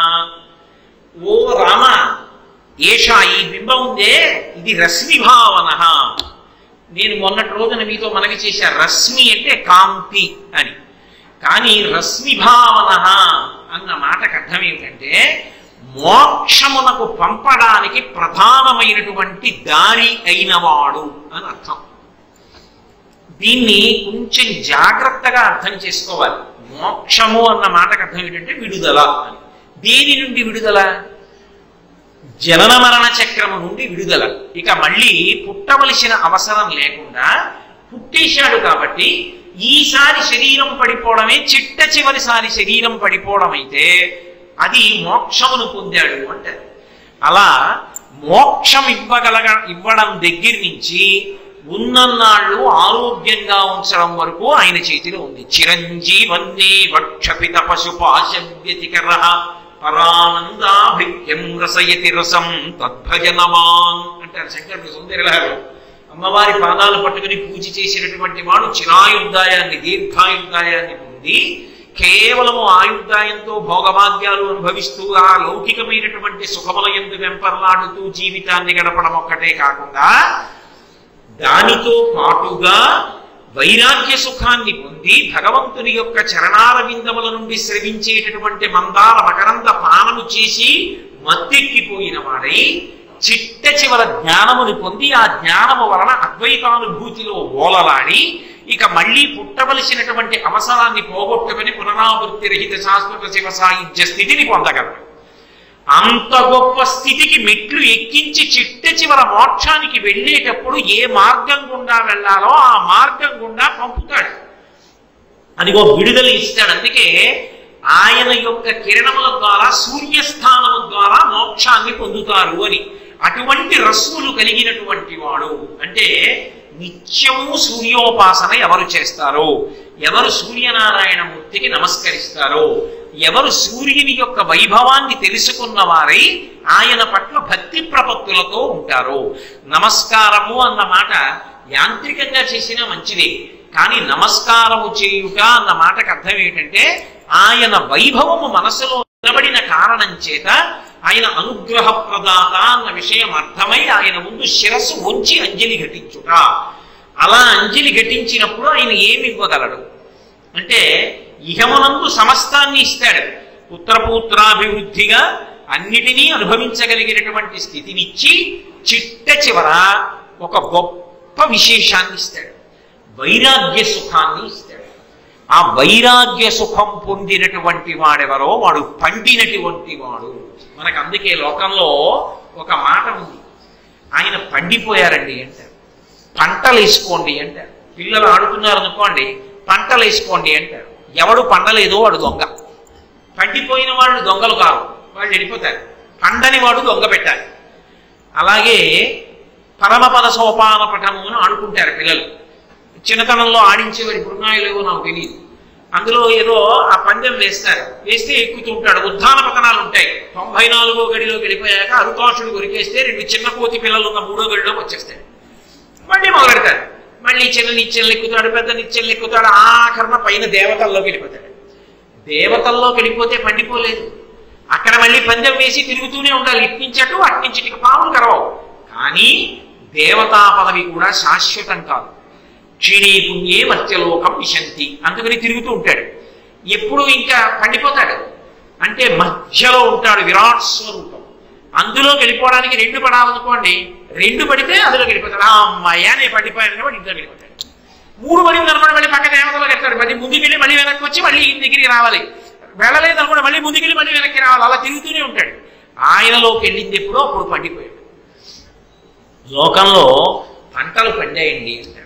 S1: ఓ రామ, ఏష ఈ బింబం ఉందే ఇది రశ్మి భావన. నేను మొన్నటి రోజున మీతో మనవి చేశా, రశ్మి అంటే కాంతి అని. కానీ రశ్మి భావన అన్న మాటకు అర్థం ఏమిటంటే మోక్షమునకు పంపడానికి ప్రధానమైనటువంటి దారి అయినవాడు అని అర్థం. దీన్ని కొంచెం జాగ్రత్తగా అర్థం చేసుకోవాలి. మోక్షము అన్న మాటకు అర్థం ఏంటంటే విడుదల అని. దేని నుండి విడుదల? జనన మరణ చక్రము నుండి విడుదల. ఇక మళ్ళీ పుట్టవలసిన అవసరం లేకుండా పుట్టేశాడు కాబట్టి ఈసారి శరీరం పడిపోవడమే చిట్ట చివరిసారి శరీరం పడిపోవడం అయితే అది మోక్షమును పొందాడు అంటారు. అలా మోక్షం ఇవ్వడం దగ్గర నుంచి ఉన్నన్నాళ్ళు ఆరోగ్యంగా ఉంచడం వరకు ఆయన చేతిలో ఉంది. చిరంజీవన్నే వక్షపిత పశుపాశవ్యతికర పరానందాభిక్యం రసయతి రసం తద్భజనమాన్ అంటారు శంకరుడు సుందరలహరిలో. అమ్మవారి పాదాలు పట్టుకుని పూజ చేసినటువంటి వాడు చిరాయుర్దాయాన్ని, దీర్ఘాయుర్దాయాన్ని పొంది కేవలము ఆయుర్దాయంతో భోగభాగ్యాలు అనుభవిస్తూ ఆ లౌకికమైనటువంటి సుఖముల యందు వెంపర్లాడుతూ జీవితాన్ని గడపడం ఒక్కటే కాకుండా దానితో పాటుగా వైరాగ్య సుఖాన్ని పొంది భగవంతుని యొక్క చరణాల విందముల నుండి స్రవించేటటువంటి మందార మకరంద పానము చేసి మత్తెక్కిపోయిన వాడై చిట్ట చివర జ్ఞానముని పొంది ఆ జ్ఞానము వలన అద్వైతానుభూతిలో ఓలలాడి ఇక మళ్ళీ పుట్టవలసినటువంటి అవసరాన్ని పోగొట్టుకుని పునరావృత్తి రహిత శాశ్వత శివ సాయుధ్య స్థితిని పొందగలరు. అంత గొప్ప స్థితికి మెట్లు ఎక్కించి చిట్ట చివర మోక్షానికి వెళ్ళేటప్పుడు ఏ మార్గం గుండా వెళ్ళాలో ఆ మార్గం గుండా పంపుతాడు. అదిగో విడుదల ఇస్తాడు. అందుకే ఆయన యొక్క కిరణముల ద్వారా సూర్యస్థానము ద్వారా మోక్షాన్ని పొందుతారు అని. అటువంటి రస్ములు కలిగినటువంటి వాడు అంటే నిత్యము సూర్యోపాసన ఎవరు చేస్తారో, ఎవరు సూర్యనారాయణమూర్తికి నమస్కరిస్తారో, ఎవరు సూర్యుని యొక్క వైభవాన్ని తెలుసుకున్న వారై ఆయన పట్ల భక్తి ప్రపత్తులతో ఉంటారో. నమస్కారము అన్న మాట యాంత్రికంగా చేసినా మంచిదే, కానీ నమస్కారము చేయుట అన్న మాటకు అర్థం ఏంటంటే ఆయన వైభవము మనసులో నిలబడిన కారణం చేత ఆయన అనుగ్రహ ప్రదాత అన్న విషయం అర్థమై ఆయన ముందు శిరస్సు ఉంచి అంజలి ఘటించుట. అలా అంజలి ఘటించినప్పుడు ఆయన ఏమి ఇవ్వగలడు అంటే ఇహమునందు సమస్తాన్ని ఇస్తాడు. పుత్రపూత్రాభివృద్ధిగా అన్నిటినీ అనుభవించగలిగినటువంటి స్థితినిచ్చి చిట్ట చివర ఒక గొప్ప విశేషాన్ని ఇస్తాడు, వైరాగ్య సుఖాన్ని ఇస్తాడు. ఆ వైరాగ్య సుఖం పొందినటువంటి వాడెవరో వాడు పండినటువంటి వాడు. మనకు అందుకే లోకంలో ఒక మాట ఉంది, ఆయన పండిపోయారండి అంటారు. పంటలు వేసుకోండి అంటారు. పిల్లలు ఆడుతున్నారు అనుకోండి, పంటలు వేసుకోండి అంటారు. ఎవడు పండలేదో వాడు దొంగ. పండిపోయిన వాళ్ళు దొంగలు కాదు, వాళ్ళు వెళ్ళిపోతారు. పండని వాడు దొంగ పెట్టాలి. అలాగే పరమపద సోపాన పటము అని ఆడుకుంటారు పిల్లలు. చిన్నతనంలో ఆడించేవాడు, ఇప్పుడు నాకు తెలియదు. అందులో ఏదో ఆ పందెం వేస్తారు, వేస్తే ఎక్కుతుంటాడు. ఉద్ధాన పతనాలు ఉంటాయి. 94వ గడిలోకి వెళ్ళిపోయాక అరుకాషుడు కొరికేస్తే 2 చిన్న కోతి పిల్లలు ఉన్న 3వ గడిలోకి వచ్చేస్తాడు. మళ్ళీ మొదలెడతాడు. మళ్ళీ చిన్న నిత్యం ఎక్కుతాడు, పెద్ద నిత్యం ఎక్కుతాడు. ఆఖరణ పైన దేవతల్లోకి వెళ్ళిపోతాడు. దేవతల్లోకి వెళ్ళిపోతే పండిపోలేదు. అక్కడ మళ్ళీ పందెం వేసి తిరుగుతూనే ఉండాలి. ఇట్నించటు అట్నించటికి పాములు కరవవు. కానీ దేవతా పదవి కూడా శాశ్వతం కాదు. క్షీణే పుణ్యే మత్స్యలోకం విశంతి. అందుకని తిరుగుతూ ఉంటాడు. ఎప్పుడు ఇంకా పండిపోతాడు అంటే మధ్యలో ఉంటాడు విరాట్ స్వరూపం. అందులోకి వెళ్ళిపోవడానికి 2 పడాలనుకోండి, 2 పడితే అందులోకి వెళ్ళిపోతాడు. అమ్మాయ్యా నేను పడిపోయాను వాడు ఇంట్లోకి వెళ్ళిపోతాడు. 3 పడింది అనుకోండి, మళ్ళీ పక్క దేవతలోకి వెళ్తాడు. మళ్ళీ ముందుకెళ్ళి మళ్ళీ వెనక్కి వచ్చి మళ్ళీ దగ్గరికి రావాలి. వెళ్ళలేదు అనుకోండి, మళ్ళీ ముందుకెళ్ళి మళ్ళీ వెనక్కి రావాలి. అలా తిరుగుతూనే ఉంటాడు. ఆయనలోకి వెళ్ళింది ఎప్పుడో అప్పుడు పండిపోయాడు. లోకంలో పంటలు పండాయండి అంటాడు.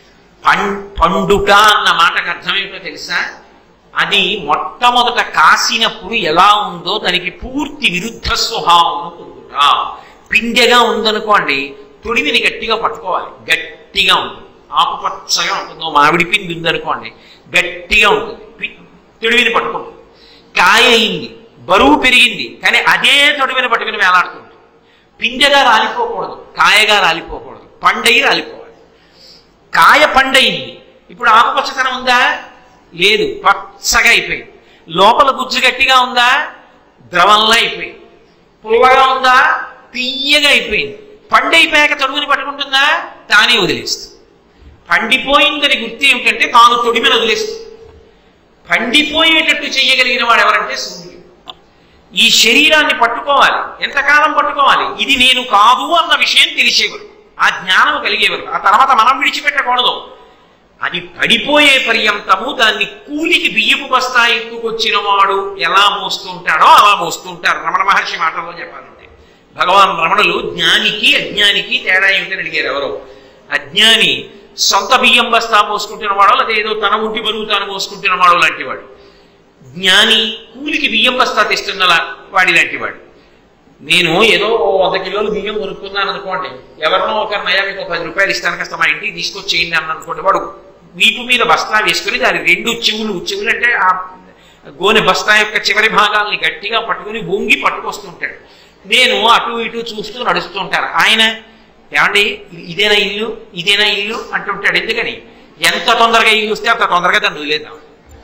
S1: పండుట అన్న మాటకు అర్థమేంటో తెలుసా? అది మొట్టమొదట కాసినప్పుడు ఎలా ఉందో దానికి పూర్తి విరుద్ధ స్వభావం పొందుట. పిందెగా ఉందనుకోండి, తొడిమిని గట్టిగా పట్టుకోవాలి, గట్టిగా ఉంటుంది. ఆకుపచ్చగా ఉంటుందో మామిడి పిండి ఉందనుకోండి, గట్టిగా ఉంటుంది, తొడిమిని పట్టుకుంటుంది. కాయ అయింది, బరువు పెరిగింది, కానీ అదే తొడిమిని పట్టుకుని వేలాడుతుంది. పిందెగా రాలిపోకూడదు, కాయగా రాలిపోకూడదు, పండయి రాలిపోవాలి. కాయ పండయింది, ఇప్పుడు ఆకుపచ్చతనం ఉందా? లేదు, పచ్చగా అయిపోయింది. లోపల గుజ్జు గట్టిగా ఉందా? ద్రవంలా అయిపోయింది. పుల్లగా ఉందా? తీయగా అయిపోయింది. పండైపోయాక తొడుగుని పట్టుకుంటుందా? తానే వదిలేస్తుంది. పండిపోయిందని గుర్తు ఏమిటంటే తాను తొడిమిని వదిలేస్తుంది. పండిపోయేటట్టు చేయగలిగిన వాడు ఎవరంటే సూర్యుడు. ఈ శరీరాన్ని పట్టుకోవాలి. ఎంతకాలం పట్టుకోవాలి? ఇది నేను కాదు అన్న విషయం తెలిసేవారు, ఆ జ్ఞానం కలిగేవారు. ఆ తర్వాత మనం విడిచిపెట్టకూడదు. అది పడిపోయే పర్యంతము దాన్ని కూలికి బియ్యపు బస్తా ఎక్కుకొచ్చిన వాడు ఎలా మోస్తుంటాడో అలా మోస్తుంటారు. రమణ మహర్షి మాటల్లో చెప్పాలంటే, భగవాన్ రమణులు జ్ఞానికి అజ్ఞానికి తేడా ఏమిటని అడిగారు ఎవరో. అజ్ఞాని సొంత బియ్యం బస్తా మోసుకుంటున్న వాడో, లేదా ఏదో తన ఒంటి బరువు తాను మోసుకుంటున్న వాడు లాంటి వాడు. జ్ఞాని కూలికి బియ్యం బస్తా తెస్తున్న వాడి లాంటి వాడు. నేను ఏదో 100 కిలోలు బియ్యం కొనుక్కున్నాను అనుకోండి, ఎవరినో ఒకరి నయా మీకు 10 రూపాయలు ఇస్తాను, కాస్త మా ఇంటికి తీసుకొచ్చేయండి అని అనుకోండి. వాడు వీపు మీద బస్తా వేసుకుని దాని 2 చెవులు అంటే ఆ గోనె బస్తా యొక్క చివరి భాగాల్ని గట్టిగా పట్టుకుని వంగి పట్టుకొస్తుంటాడు. నేను అటు ఇటు చూస్తూ నడుస్తూ ఉంటాను. ఆయన ఏమండి ఇదేనా ఇల్లు, ఇదేనా ఇల్లు అంటుంటాడు. ఎందుకని? ఎంత తొందరగా ఇల్లు వస్తే అంత తొందరగా దాన్ని వదిలేద్దాం.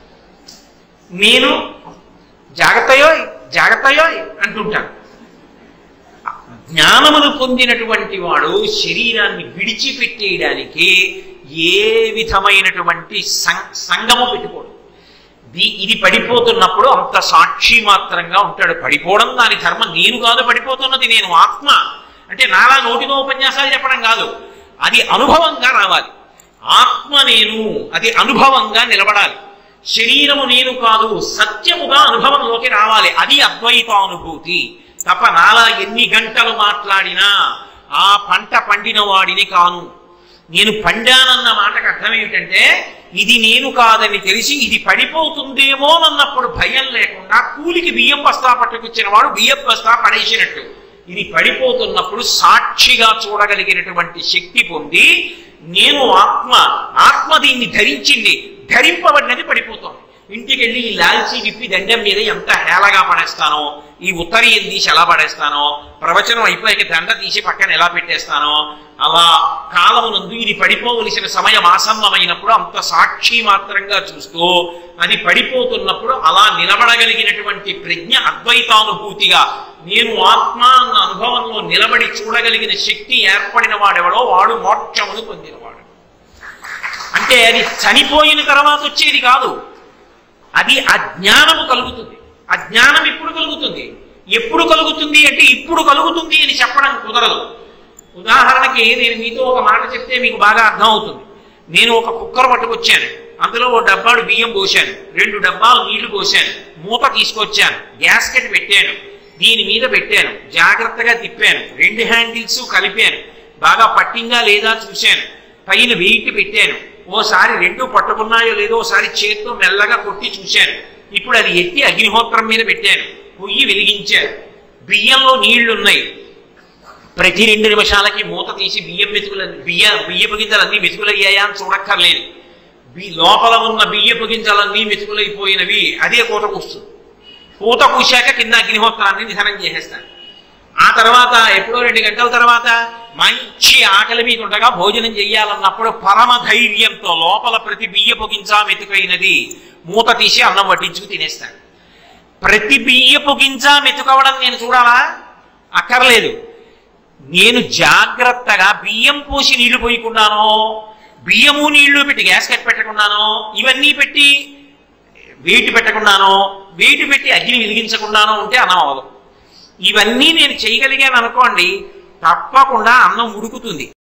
S1: నేను జాగ్రత్తయో జాగ్రత్తయో అంటుంటాను. జ్ఞానమును పొందినటువంటి వాడు శరీరాన్ని విడిచిపెట్టేయడానికి ఏ విధమైనటువంటి సంగము పెట్టుకోడు. ఇది పడిపోతున్నప్పుడు అంత సాక్షి మాత్రంగా ఉంటాడు. పడిపోవడం దాని ధర్మం. నేను కాదు పడిపోతున్నది, నేను ఆత్మ. అంటే నాలా నోటితో ఉపన్యాసాలు చెప్పడం కాదు, అది అనుభవంగా రావాలి. ఆత్మ నేను, అది అనుభవంగా నిలబడాలి. శరీరము నేను కాదు, సత్యముగా అనుభవంలోకి రావాలి. అది అద్వైతానుభూతి. తప్ప నాలా ఎన్ని గంటలు మాట్లాడినా ఆ పంట పండిన వాడిని కాను. నేను పండానన్న మాటకు అర్థం ఏమిటంటే, ఇది నేను కాదని తెలిసి ఇది పడిపోతుందేమోనన్నప్పుడు భయం లేకుండా కూలికి బియ్యం బస్తా పట్టుకొచ్చిన వాడు బియ్యం బస్తా పడేసినట్టు. ఇది పడిపోతున్నప్పుడు సాక్షిగా చూడగలిగినటువంటి శక్తి పొంది, నేను ఆత్మ, ఆత్మ దీన్ని ధరించింది, ధరింపబడినది పడిపోతుంది. ఇంటికి వెళ్ళి ఈ లాల్చీ విప్పి దండం మీద ఎంత హేళగా పడేస్తానో, ఈ ఉత్తరీయం తీసి ఎలా పడేస్తానో, ప్రవచనం అయిపోయాక దండ తీసి పక్కన ఎలా పెట్టేస్తానో, అలా కాలమునందు ఇది పడిపోవలసిన సమయం ఆసన్నమైనప్పుడు అంత సాక్షి మాత్రంగా చూస్తూ అది పడిపోతున్నప్పుడు అలా నిలబడగలిగినటువంటి ప్రజ్ఞ అద్వైతానుభూతిగా నేను ఆత్మ అన్న అనుభవంలో నిలబడి చూడగలిగిన శక్తి ఏర్పడిన వాడెవడో వాడు మోక్షమును పొందినవాడు. అంటే అది చనిపోయిన తర్వాత వచ్చేది కాదు, అది అజ్ఞానము కలుగుతుంది. అజ్ఞానం ఎప్పుడు కలుగుతుంది? ఎప్పుడు కలుగుతుంది అంటే ఇప్పుడు కలుగుతుంది అని చెప్పడం కుదరదు. ఉదాహరణకి నేను మీతో ఒక మాట చెప్తే మీకు బాగా అర్థం అవుతుంది. నేను ఒక కుక్కర్ పట్టుకొచ్చాను, అందులో ఒక డబ్బాడు బియ్యం పోసాను, 2 డబ్బాలు నీళ్లు పోసాను, మూత తీసుకొచ్చాను, గ్యాస్కెట్ పెట్టాను, దీని మీద పెట్టాను, జాగ్రత్తగా తిప్పాను, 2 హ్యాండిల్స్ కలిపాను, బాగా పట్టిందా లేదా చూశాను, పైన వెయిట్ పెట్టాను, ఓసారి 2 పట్టుకున్నాయో లేదో ఓసారి చేత్తో మెల్లగా కొట్టి చూశాను. ఇప్పుడు అది ఎత్తి అగ్నిహోత్రం మీద పెట్టాను, పొయ్యి వెలిగించాను, బియ్యంలో నీళ్లున్నాయి. ప్రతి 2 నిమిషాలకి మూత తీసి బియ్యపు గింజలన్నీ మెతుకులయ్యాయా అని చూడక్కర్లేదు. లోపల ఉన్న బియ్యపు గింజలన్నీ మెతుకులైపోయినవి, అదే కూత కూస్తుంది. కూత కూశాక కింద అగ్నిహోత్రాన్ని నిధనం చేసేస్తాను. ఆ తర్వాత ఎప్పుడో 2 గంటల తర్వాత మంచి ఆకలి మీద ఉండగా భోజనం చెయ్యాలన్నప్పుడు పరమ ధైర్యంతో లోపల ప్రతి బియ్యపు గింజ మెతుకైనది మూత తీసి అన్నం వడ్డించుకు తినేస్తాను. ప్రతి బియ్యపు గింజ మెతుకవడం నేను చూడాలా? అక్కర్లేదు. నేను జాగ్రత్తగా బియ్యం పోసి నీళ్లు పోయకున్నానో, బియ్యము నీళ్లు పెట్టి గ్యాస్ కట్ పెట్టకున్నానో, ఇవన్నీ పెట్టి వెయిట్ పెట్టకున్నానో, వెయిట్ పెట్టి అగ్ని వెలిగించకుండానో ఉంటే అన్నం అవ్వదు. ఇవన్నీ నేను చేయగలిగాను అనుకోండి, తప్పకుండా అన్నం ఉడుకుతుంది.